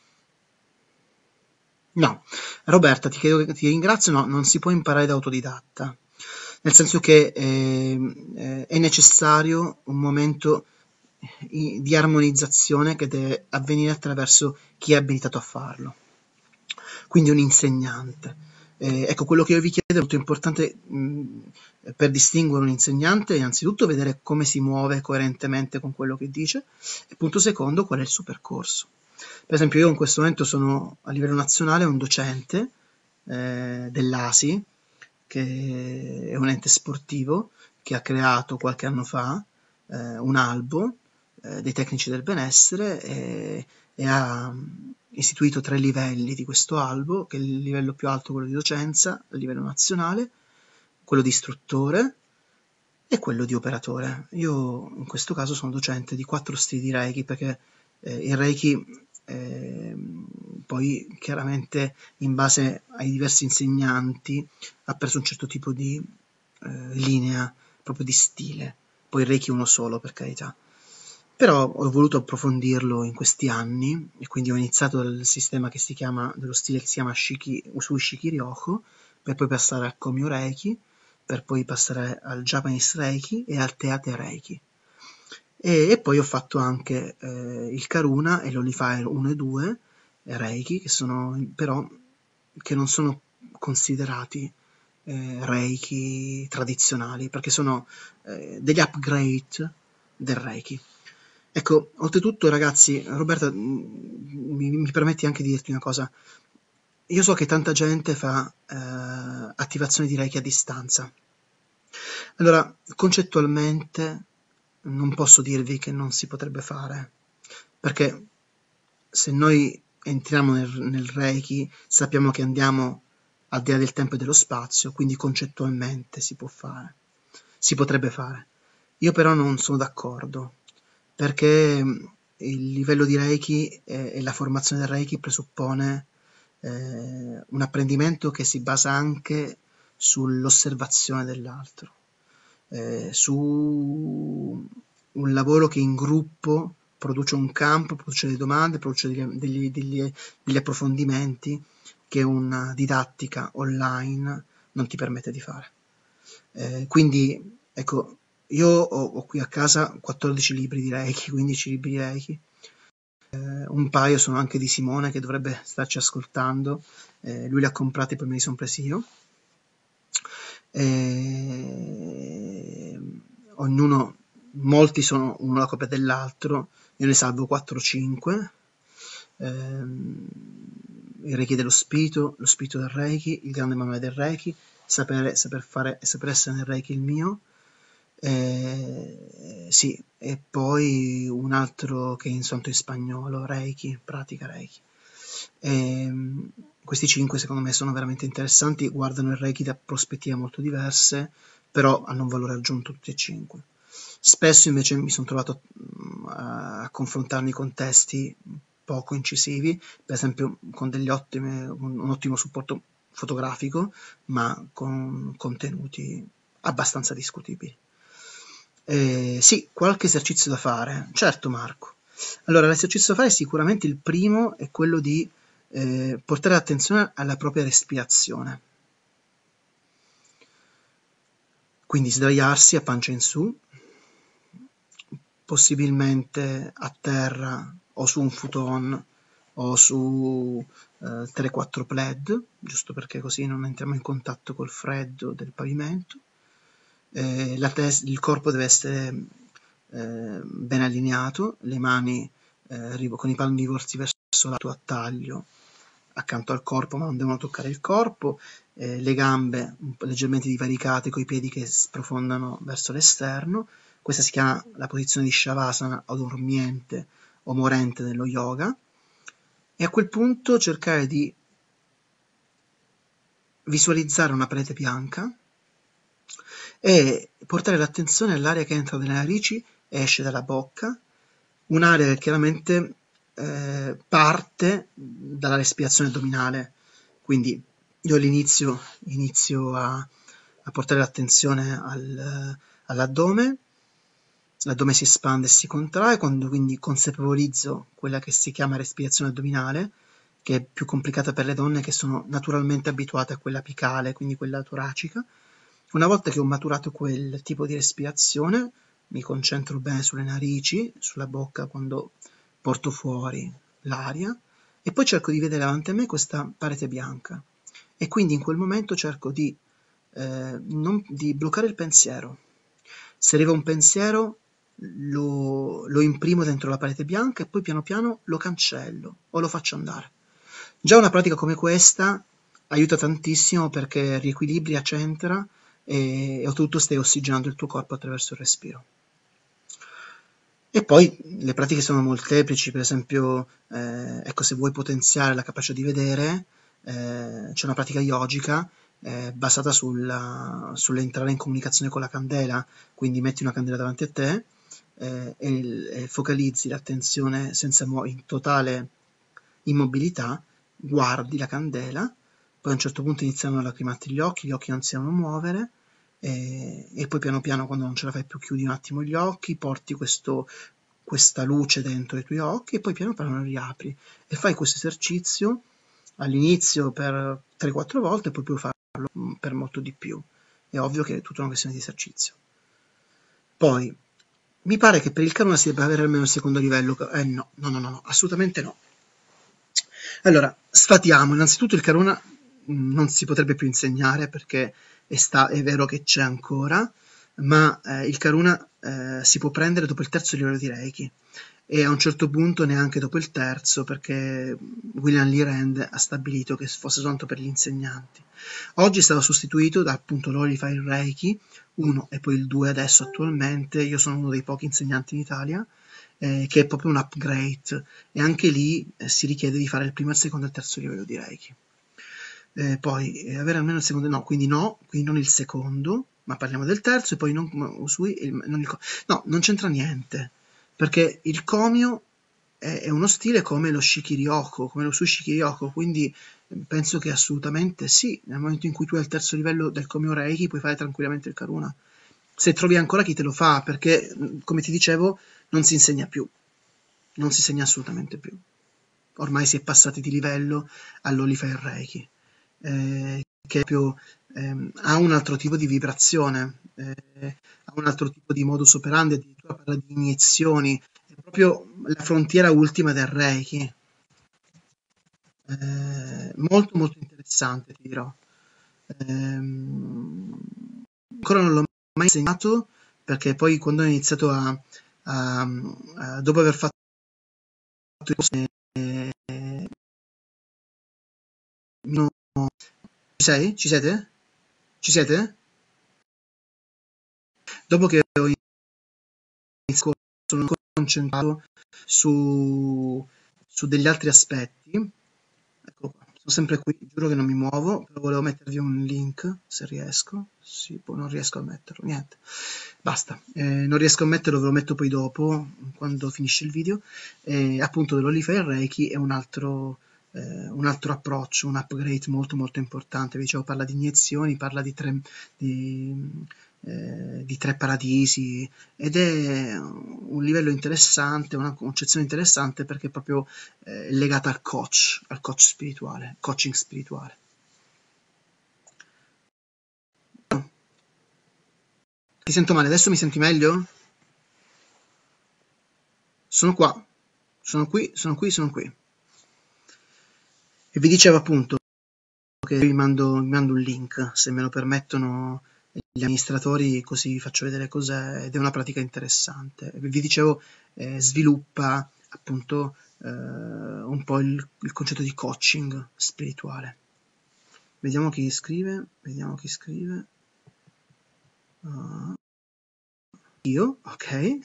No, Roberta, ti, chiedo, ti ringrazio, no, non si può imparare da autodidatta, nel senso che eh, eh, è necessario un momento i- di armonizzazione che deve avvenire attraverso chi è abilitato a farlo, quindi un insegnante. Eh, ecco, quello che io vi chiedo è molto importante mh, per distinguere un insegnante, innanzitutto vedere come si muove coerentemente con quello che dice, e punto secondo, qual è il suo percorso. Per esempio, io in questo momento sono a livello nazionale un docente eh, dell'A S I, che è un ente sportivo che ha creato qualche anno fa eh, un albo eh, dei tecnici del benessere e, e ha istituito tre livelli di questo albo, che è il livello più alto, quello di docenza, a livello nazionale, quello di istruttore e quello di operatore. Io in questo caso sono docente di quattro stili di Reiki perché eh, il Reiki eh, poi chiaramente in base ai diversi insegnanti ha preso un certo tipo di eh, linea, proprio di stile. Poi il Reiki è uno solo, per carità. Però ho voluto approfondirlo in questi anni e quindi ho iniziato dal sistema che si chiama, dello stile che si chiama Shiki, Usui Shiki-Ryoku, per poi passare al Komyo Reiki, per poi passare al Japanese Reiki e al Teate Reiki. E, e poi ho fatto anche eh, il Karuna e l'Holifire uno e due Reiki, che sono però che non sono considerati eh, Reiki tradizionali, perché sono eh, degli upgrade del Reiki. Ecco, oltretutto ragazzi, Roberta, mi, mi permetti anche di dirti una cosa. Io so che tanta gente fa eh, attivazioni di Reiki a distanza. Allora, concettualmente non posso dirvi che non si potrebbe fare, perché se noi entriamo nel, nel Reiki sappiamo che andiamo al di là del tempo e dello spazio, quindi concettualmente si può fare, si potrebbe fare. Io però non sono d'accordo, perché il livello di Reiki e, e la formazione del Reiki presuppone eh, un apprendimento che si basa anche sull'osservazione dell'altro, eh, su un lavoro che in gruppo produce un campo, produce delle domande, produce degli, degli, degli, degli approfondimenti che una didattica online non ti permette di fare. Eh, quindi, ecco, io ho, ho qui a casa quattordici libri di Reiki, quindici libri di Reiki, eh, un paio sono anche di Simone che dovrebbe starci ascoltando, eh, lui li ha comprati e poi me li sono presi io. Eh, ognuno, molti sono uno la copia dell'altro, io ne salvo quattro o cinque. Eh, il Reiki dello spirito, lo spirito del Reiki, il grande manuale del Reiki, sapere, saper fare e saper essere nel Reiki il mio. Eh, sì, e poi un altro che è in santo in spagnolo, Reiki, pratica Reiki. E, questi cinque secondo me sono veramente interessanti, guardano il Reiki da prospettive molto diverse, però hanno un valore aggiunto tutti e cinque. Spesso invece mi sono trovato a, a confrontarmi con testi poco incisivi, per esempio con degli ottime, un ottimo supporto fotografico, ma con contenuti abbastanza discutibili. Eh, sì, qualche esercizio da fare. Certo, Marco. Allora, l'esercizio da fare sicuramente il primo è quello di eh, portare attenzione alla propria respirazione. Quindi sdraiarsi a pancia in su, possibilmente a terra o su un futon o su eh, tre quattro plaid, giusto perché così non entriamo in contatto col freddo del pavimento. Eh, la tes- il corpo deve essere eh, ben allineato, le mani eh, con i palmi rivolti verso l'alto a taglio accanto al corpo, ma non devono toccare il corpo, eh, le gambe un po' leggermente divaricate con i piedi che sprofondano verso l'esterno. Questa si chiama la posizione di Shavasana o dormiente o morente dello yoga. E a quel punto cercare di visualizzare una parete bianca e portare l'attenzione all'aria che entra dalle narici e esce dalla bocca, un'area che chiaramente eh, parte dalla respirazione addominale, quindi io all'inizio inizio a, a portare l'attenzione al, all'addome, l'addome si espande e si contrae, quando quindi consapevolizzo quella che si chiama respirazione addominale, che è più complicata per le donne che sono naturalmente abituate a quella apicale, quindi quella toracica. Una volta che ho maturato quel tipo di respirazione, mi concentro bene sulle narici, sulla bocca quando porto fuori l'aria e poi cerco di vedere davanti a me questa parete bianca e quindi in quel momento cerco di, eh, non, di bloccare il pensiero. Se arriva un pensiero lo, lo imprimo dentro la parete bianca e poi piano piano lo cancello o lo faccio andare. Già una pratica come questa aiuta tantissimo perché riequilibria, centra e oltretutto stai ossigenando il tuo corpo attraverso il respiro. E poi le pratiche sono molteplici, per esempio, eh, ecco, se vuoi potenziare la capacità di vedere, eh, c'è una pratica yogica eh, basata sulla- sull'entrare in comunicazione con la candela, quindi metti una candela davanti a te eh, e, il- e focalizzi l'attenzione senza muo- in totale immobilità, guardi la candela, poi a un certo punto iniziano a lacrimarti gli occhi, gli occhi non si devono muovere, e, e poi piano piano quando non ce la fai più chiudi un attimo gli occhi, porti questo, questa luce dentro i tuoi occhi e poi piano piano li riapri e fai questo esercizio all'inizio per tre quattro volte e poi puoi farlo mm, per molto di più. È ovvio che è tutta una questione di esercizio. Poi, mi pare che per il Karuna si debba avere almeno il secondo livello. Eh no, no, no, no, no, assolutamente no. Allora, sfatiamo. Innanzitutto il Karuna mh, non si potrebbe più insegnare perché è, sta- è vero che c'è ancora, ma eh, il Karuna eh, si può prendere dopo il terzo livello di Reiki e a un certo punto neanche dopo il terzo perché William Lee Rand ha stabilito che fosse soltanto per gli insegnanti. Oggi è stato sostituito da appunto l'Holy Reiki uno e poi il due adesso attualmente. Io sono uno dei pochi insegnanti in Italia, eh, che è proprio un upgrade e anche lì eh, si richiede di fare il primo, il secondo e il terzo livello di Reiki. Eh, poi eh, avere almeno il secondo, no, quindi no, quindi non il secondo, ma parliamo del terzo e poi non, Usui, il, non il, no, non c'entra niente, perché il Komyo è, è uno stile come lo Shikiri-Oko, come lo Sushikiri-Oko, quindi penso che assolutamente sì, nel momento in cui tu hai il terzo livello del Komyo Reiki puoi fare tranquillamente il Karuna. Se trovi ancora chi te lo fa, perché come ti dicevo non si insegna più, non si insegna assolutamente più. Ormai si è passati di livello all'Holy Reiki, eh, che proprio, ehm, ha un altro tipo di vibrazione, eh, ha un altro tipo di modus operandi, addirittura parla di iniezioni, è proprio la frontiera ultima del Reiki. Eh, molto molto interessante, ti dirò. Ehm, ancora non l'ho mai insegnato perché poi quando ho iniziato a, a- a- dopo aver fatto i corsi, eh, mi sono- ci sei? Ci siete? Ci siete? Dopo che ho iniziato sono concentrato su, su degli altri aspetti. Ecco qua, sono sempre qui, giuro che non mi muovo, però volevo mettervi un link, se riesco. Sì, poi non riesco a metterlo, niente. Basta, eh, non riesco a metterlo, ve lo metto poi dopo, quando finisce il video. E appunto dell'Holly Reiki è un altro, eh, un altro approccio, un upgrade molto molto importante. Vi dicevo, parla di iniezioni, parla di tre, di, eh, di tre paradisi ed è un livello interessante, una concezione interessante perché è proprio eh, legata al coach, al coach spirituale, coaching spirituale. Ti sento male, adesso mi senti meglio? Sono qua, sono qui, sono qui, sono qui. E vi dicevo appunto che vi mando, vi mando un link, se me lo permettono gli amministratori, così vi faccio vedere cos'è ed è una pratica interessante. Vi dicevo, eh, sviluppa appunto eh, un po' il, il concetto di coaching spirituale. Vediamo chi scrive, vediamo chi scrive. Uh, io, ok.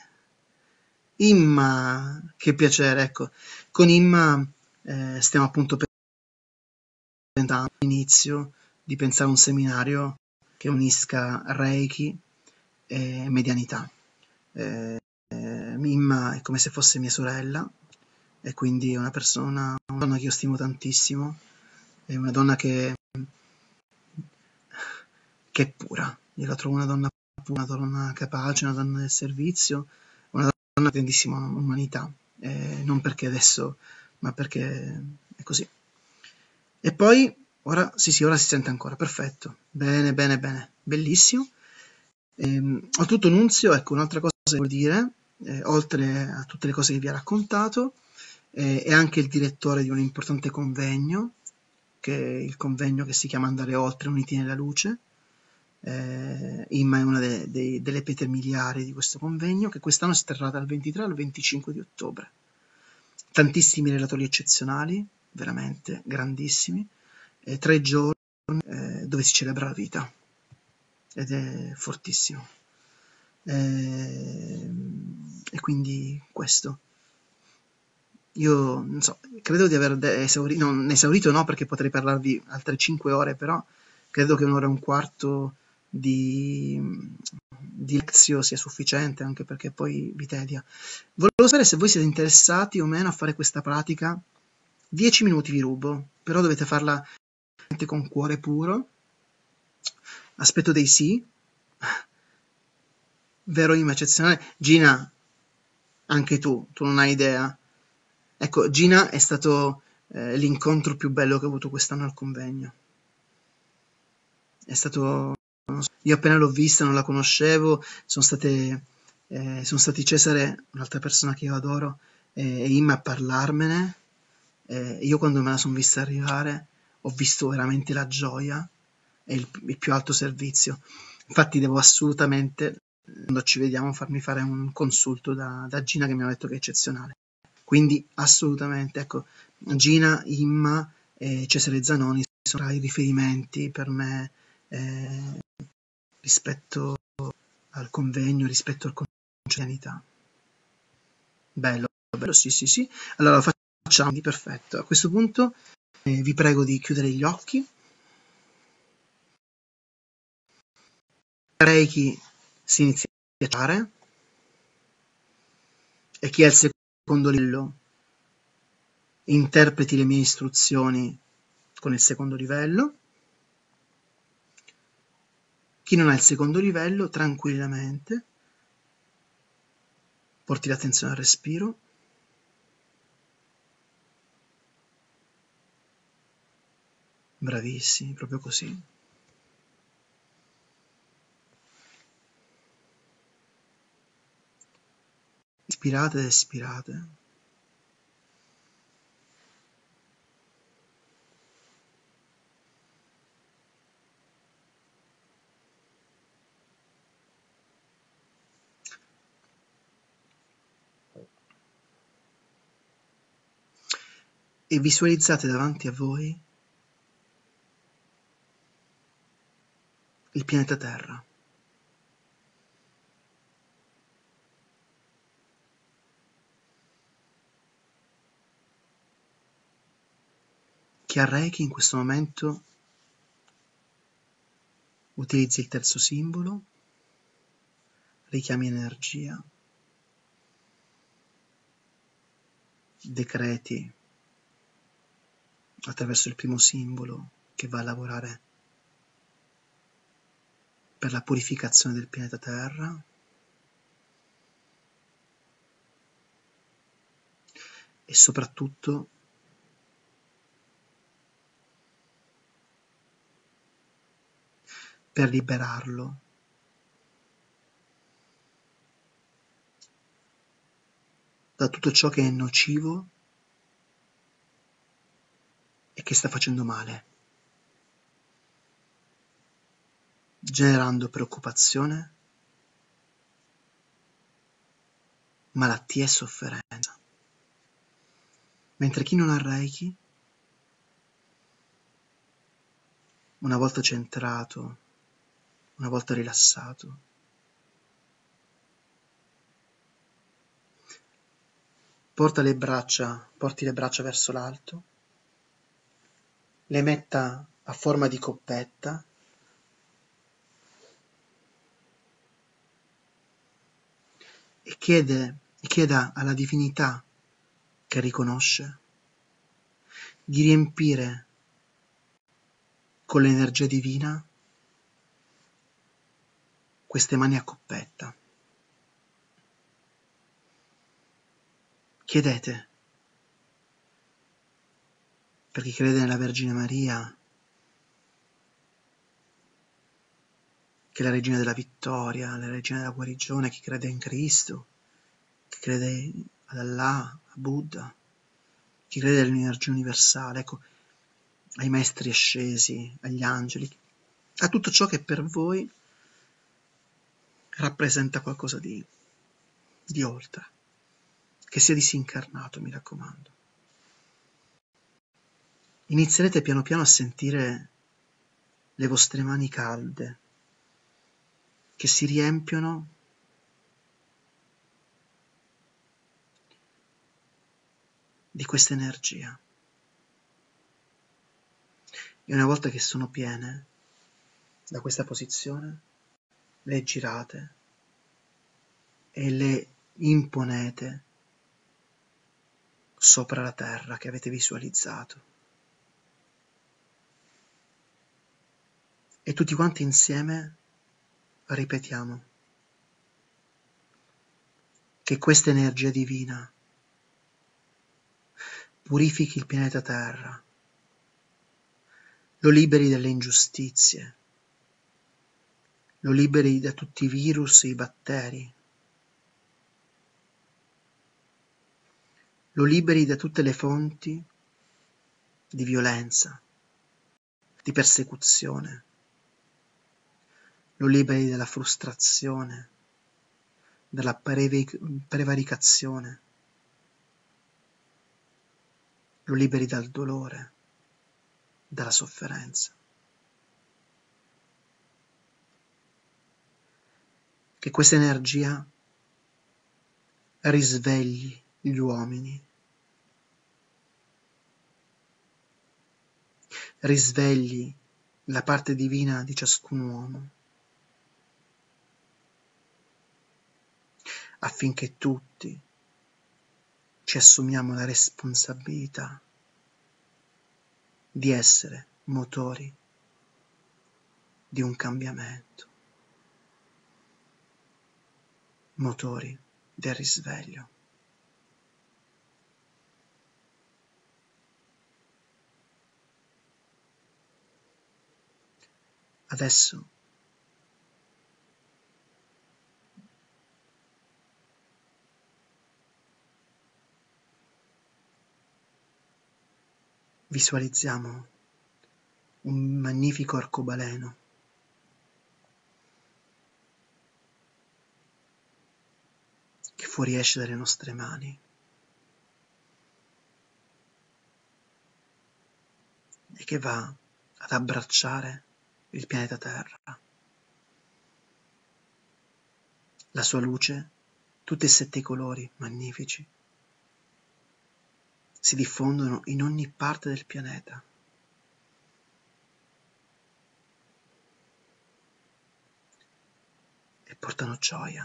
Imma, che piacere, ecco. Con Imma eh, stiamo appunto pensando all'inizio di pensare a un seminario che unisca Reiki e medianità. Eh, eh, Imma è come se fosse mia sorella e quindi è una persona, una donna che io stimo tantissimo, è una donna che, che è pura. Io la trovo una donna pura, una donna capace, una donna del servizio, una donna di grandissima umanità. Eh, non perché adesso, ma perché è così. E poi, ora, sì, sì, ora si sente ancora, perfetto. Bene, bene, bene, bellissimo. Ehm, oltretutto Nunzio, ecco, un'altra cosa che vuol dire, eh, oltre a tutte le cose che vi ha raccontato, eh, è anche il direttore di un importante convegno, che è il convegno che si chiama Andare Oltre, Uniti nella Luce. Eh, Imma è una de- de- delle pietre miliari di questo convegno, che quest'anno si terrà dal ventitré al venticinque di ottobre. Tantissimi relatori eccezionali, veramente grandissimi, e tre giorni eh, dove si celebra la vita ed è fortissimo. Eh, E quindi questo. Io non so, credo di aver esaurito, non esaurito no, perché potrei parlarvi altre cinque ore, però credo che un'ora e un quarto di, di lezio sia sufficiente, anche perché poi vi tedia. Volevo sapere se voi siete interessati o meno a fare questa pratica. dieci minuti vi rubo, però dovete farla con cuore puro. Aspetto dei sì. Vero Ima eccezionale. Gina, anche tu, tu non hai idea. Ecco, Gina è stato eh, l'incontro più bello che ho avuto quest'anno al convegno. È stato, non so, io appena l'ho vista, non la conoscevo, sono state, eh, sono stati Cesare, un'altra persona che io adoro, eh, e Imma a parlarmene. Eh, io quando me la sono vista arrivare ho visto veramente la gioia e il, il più alto servizio. Infatti devo assolutamente, quando ci vediamo, farmi fare un consulto da, da Gina che mi ha detto che è eccezionale. Quindi assolutamente, ecco, Gina, Imma e Cesare Zanoni sono tra i riferimenti per me eh, rispetto al convegno, rispetto al concetto. Bello, bello, sì, sì, sì. Allora lo facciamo, perfetto. A questo punto eh, vi prego di chiudere gli occhi. Reiki si inizia a fare e chi è al secondo livello interpreti le mie istruzioni con il secondo livello. Chi non ha il secondo livello, tranquillamente, porti l'attenzione al respiro. Bravissimi, proprio così. Ispirate ed espirate. E visualizzate davanti a voi il pianeta Terra. Chi ha Reiki in questo momento utilizzi il terzo simbolo, richiami energia, decreti attraverso il primo simbolo che va a lavorare per la purificazione del pianeta Terra e soprattutto per liberarlo da tutto ciò che è nocivo e che sta facendo male, generando preoccupazione, malattia e sofferenza. Mentre chi non ha Reiki, una volta centrato, una volta rilassato, porta le braccia, porti le braccia verso l'alto, le metta a forma di coppetta e chiede, e chieda alla divinità che riconosce di riempire con l'energia divina queste mani a coppetta. Chiedete, per chi crede nella Vergine Maria, che è la regina della vittoria, la regina della guarigione, chi crede in Cristo, chi crede ad Allah, a Buddha, chi crede nell'energia universale, ecco, ai maestri ascesi, agli angeli, a tutto ciò che per voi rappresenta qualcosa di, di oltre, che sia disincarnato, mi raccomando. Inizierete piano piano a sentire le vostre mani calde che si riempiono di questa energia. E una volta che sono piene, da questa posizione, le girate e le imponete sopra la terra che avete visualizzato. E tutti quanti insieme ripetiamo che questa energia divina purifichi il pianeta Terra, lo liberi dalle ingiustizie, lo liberi da tutti i virus e i batteri, lo liberi da tutte le fonti di violenza, di persecuzione, lo liberi dalla frustrazione, dalla prevaricazione, lo liberi dal dolore, dalla sofferenza. Che questa energia risvegli gli uomini, risvegli la parte divina di ciascun uomo, affinché tutti ci assumiamo la responsabilità di essere motori di un cambiamento, motori del risveglio. Adesso visualizziamo un magnifico arcobaleno che fuoriesce dalle nostre mani e che va ad abbracciare il pianeta Terra. La sua luce, tutti e sette i colori magnifici, si diffondono in ogni parte del pianeta. E portano gioia,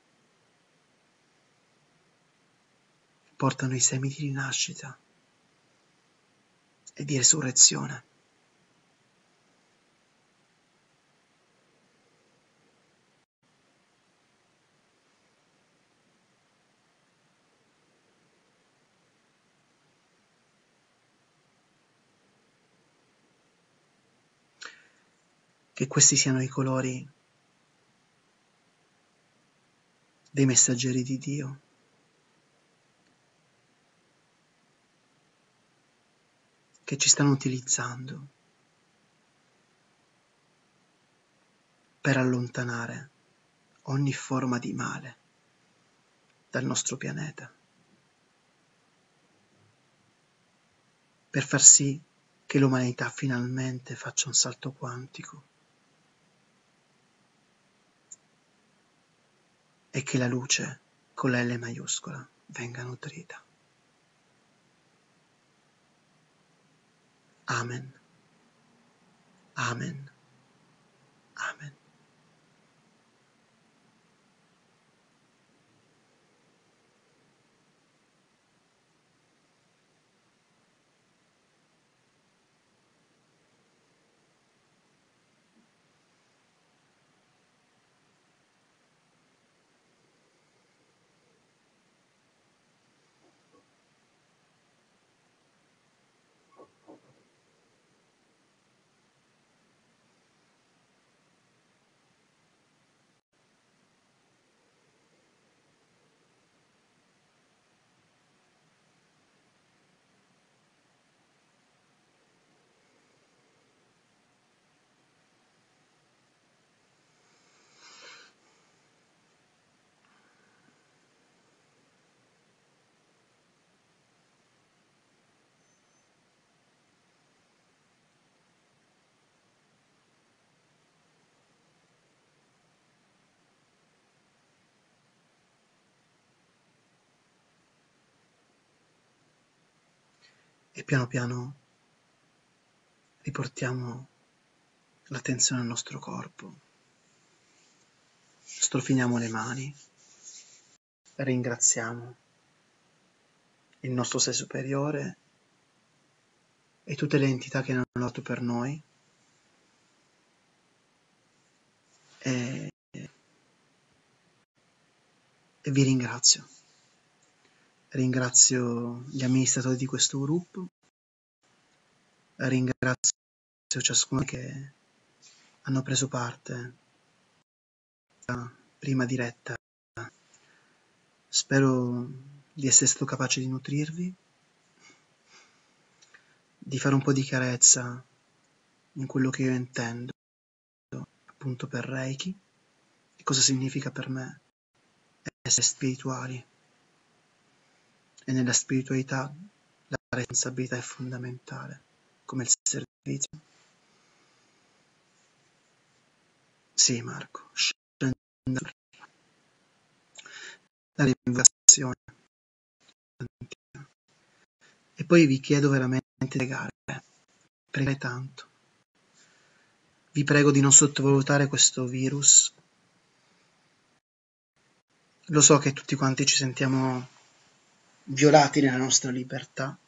portano i semi di rinascita e di resurrezione. Che questi siano i colori dei messaggeri di Dio, che ci stanno utilizzando per allontanare ogni forma di male dal nostro pianeta, per far sì che l'umanità finalmente faccia un salto quantico e che la luce con la L maiuscola venga nutrita. Amen. Amen. Amen. e piano piano riportiamo l'attenzione al nostro corpo, strofiniamo le mani, ringraziamo il nostro sé superiore e tutte le entità che hanno lavorato per noi e, e vi ringrazio. Ringrazio gli amministratori di questo gruppo, ringrazio ciascuno che hanno preso parte alla prima diretta. Spero di essere stato capace di nutrirvi, di fare un po' di chiarezza in quello che io intendo appunto per Reiki e cosa significa per me essere spirituali. E nella spiritualità la responsabilità è fondamentale, come il servizio. Sì, Marco, scendere la ringrazione. E poi vi chiedo veramente di pregare, pregare tanto. Vi prego di non sottovalutare questo virus. Lo so che tutti quanti ci sentiamo violati nella nostra libertà,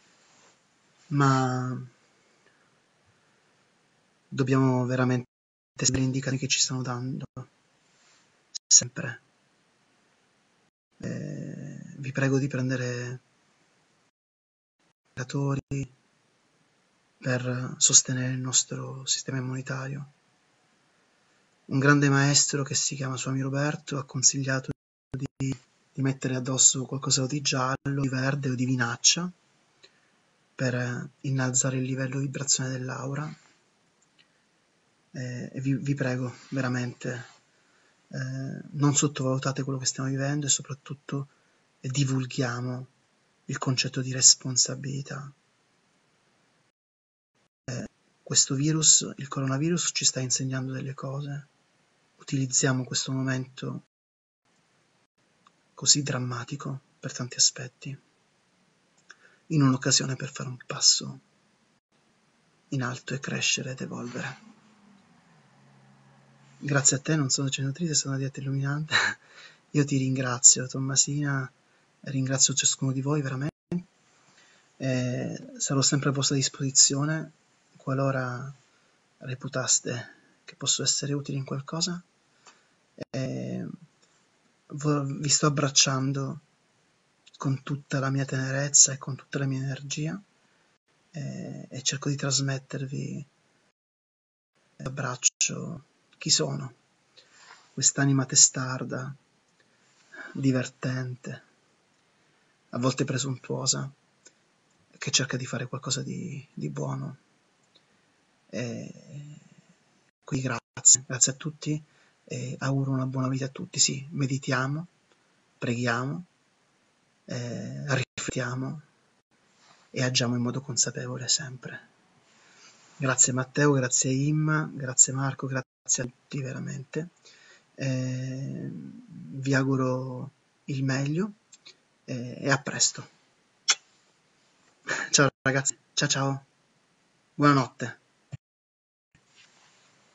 ma dobbiamo veramente seguire le indicazioni che ci stanno dando, sempre. Eh, vi prego di prendere indicatori per sostenere il nostro sistema immunitario. Un grande maestro che si chiama Swami Roberto ha consigliato di, di mettere addosso qualcosa di giallo, di verde o di vinaccia per innalzare il livello di vibrazione dell'aura. Eh, e vi, vi prego veramente, eh, non sottovalutate quello che stiamo vivendo e soprattutto eh, divulghiamo il concetto di responsabilità. Eh, questo virus, il coronavirus, ci sta insegnando delle cose. Utilizziamo questo momento così drammatico per tanti aspetti in un'occasione per fare un passo in alto e crescere ed evolvere. Grazie a te, non sono genutrice, sono una dieta illuminante. Io ti ringrazio, Tommasina, ringrazio ciascuno di voi veramente. Eh, sarò sempre a vostra disposizione qualora reputaste che posso essere utile in qualcosa. Eh, vi sto abbracciando con tutta la mia tenerezza e con tutta la mia energia eh, e cerco di trasmettervi l'abbraccio chi sono, quest'anima testarda, divertente, a volte presuntuosa, che cerca di fare qualcosa di, di buono. E quindi grazie, grazie a tutti e auguro una buona vita a tutti. Sì, meditiamo, preghiamo, eh, riflettiamo e agiamo in modo consapevole sempre. Grazie Matteo, grazie Imma, grazie Marco, grazie a tutti veramente. Eh, vi auguro il meglio eh, e a presto. Ciao ragazzi, ciao ciao, buonanotte.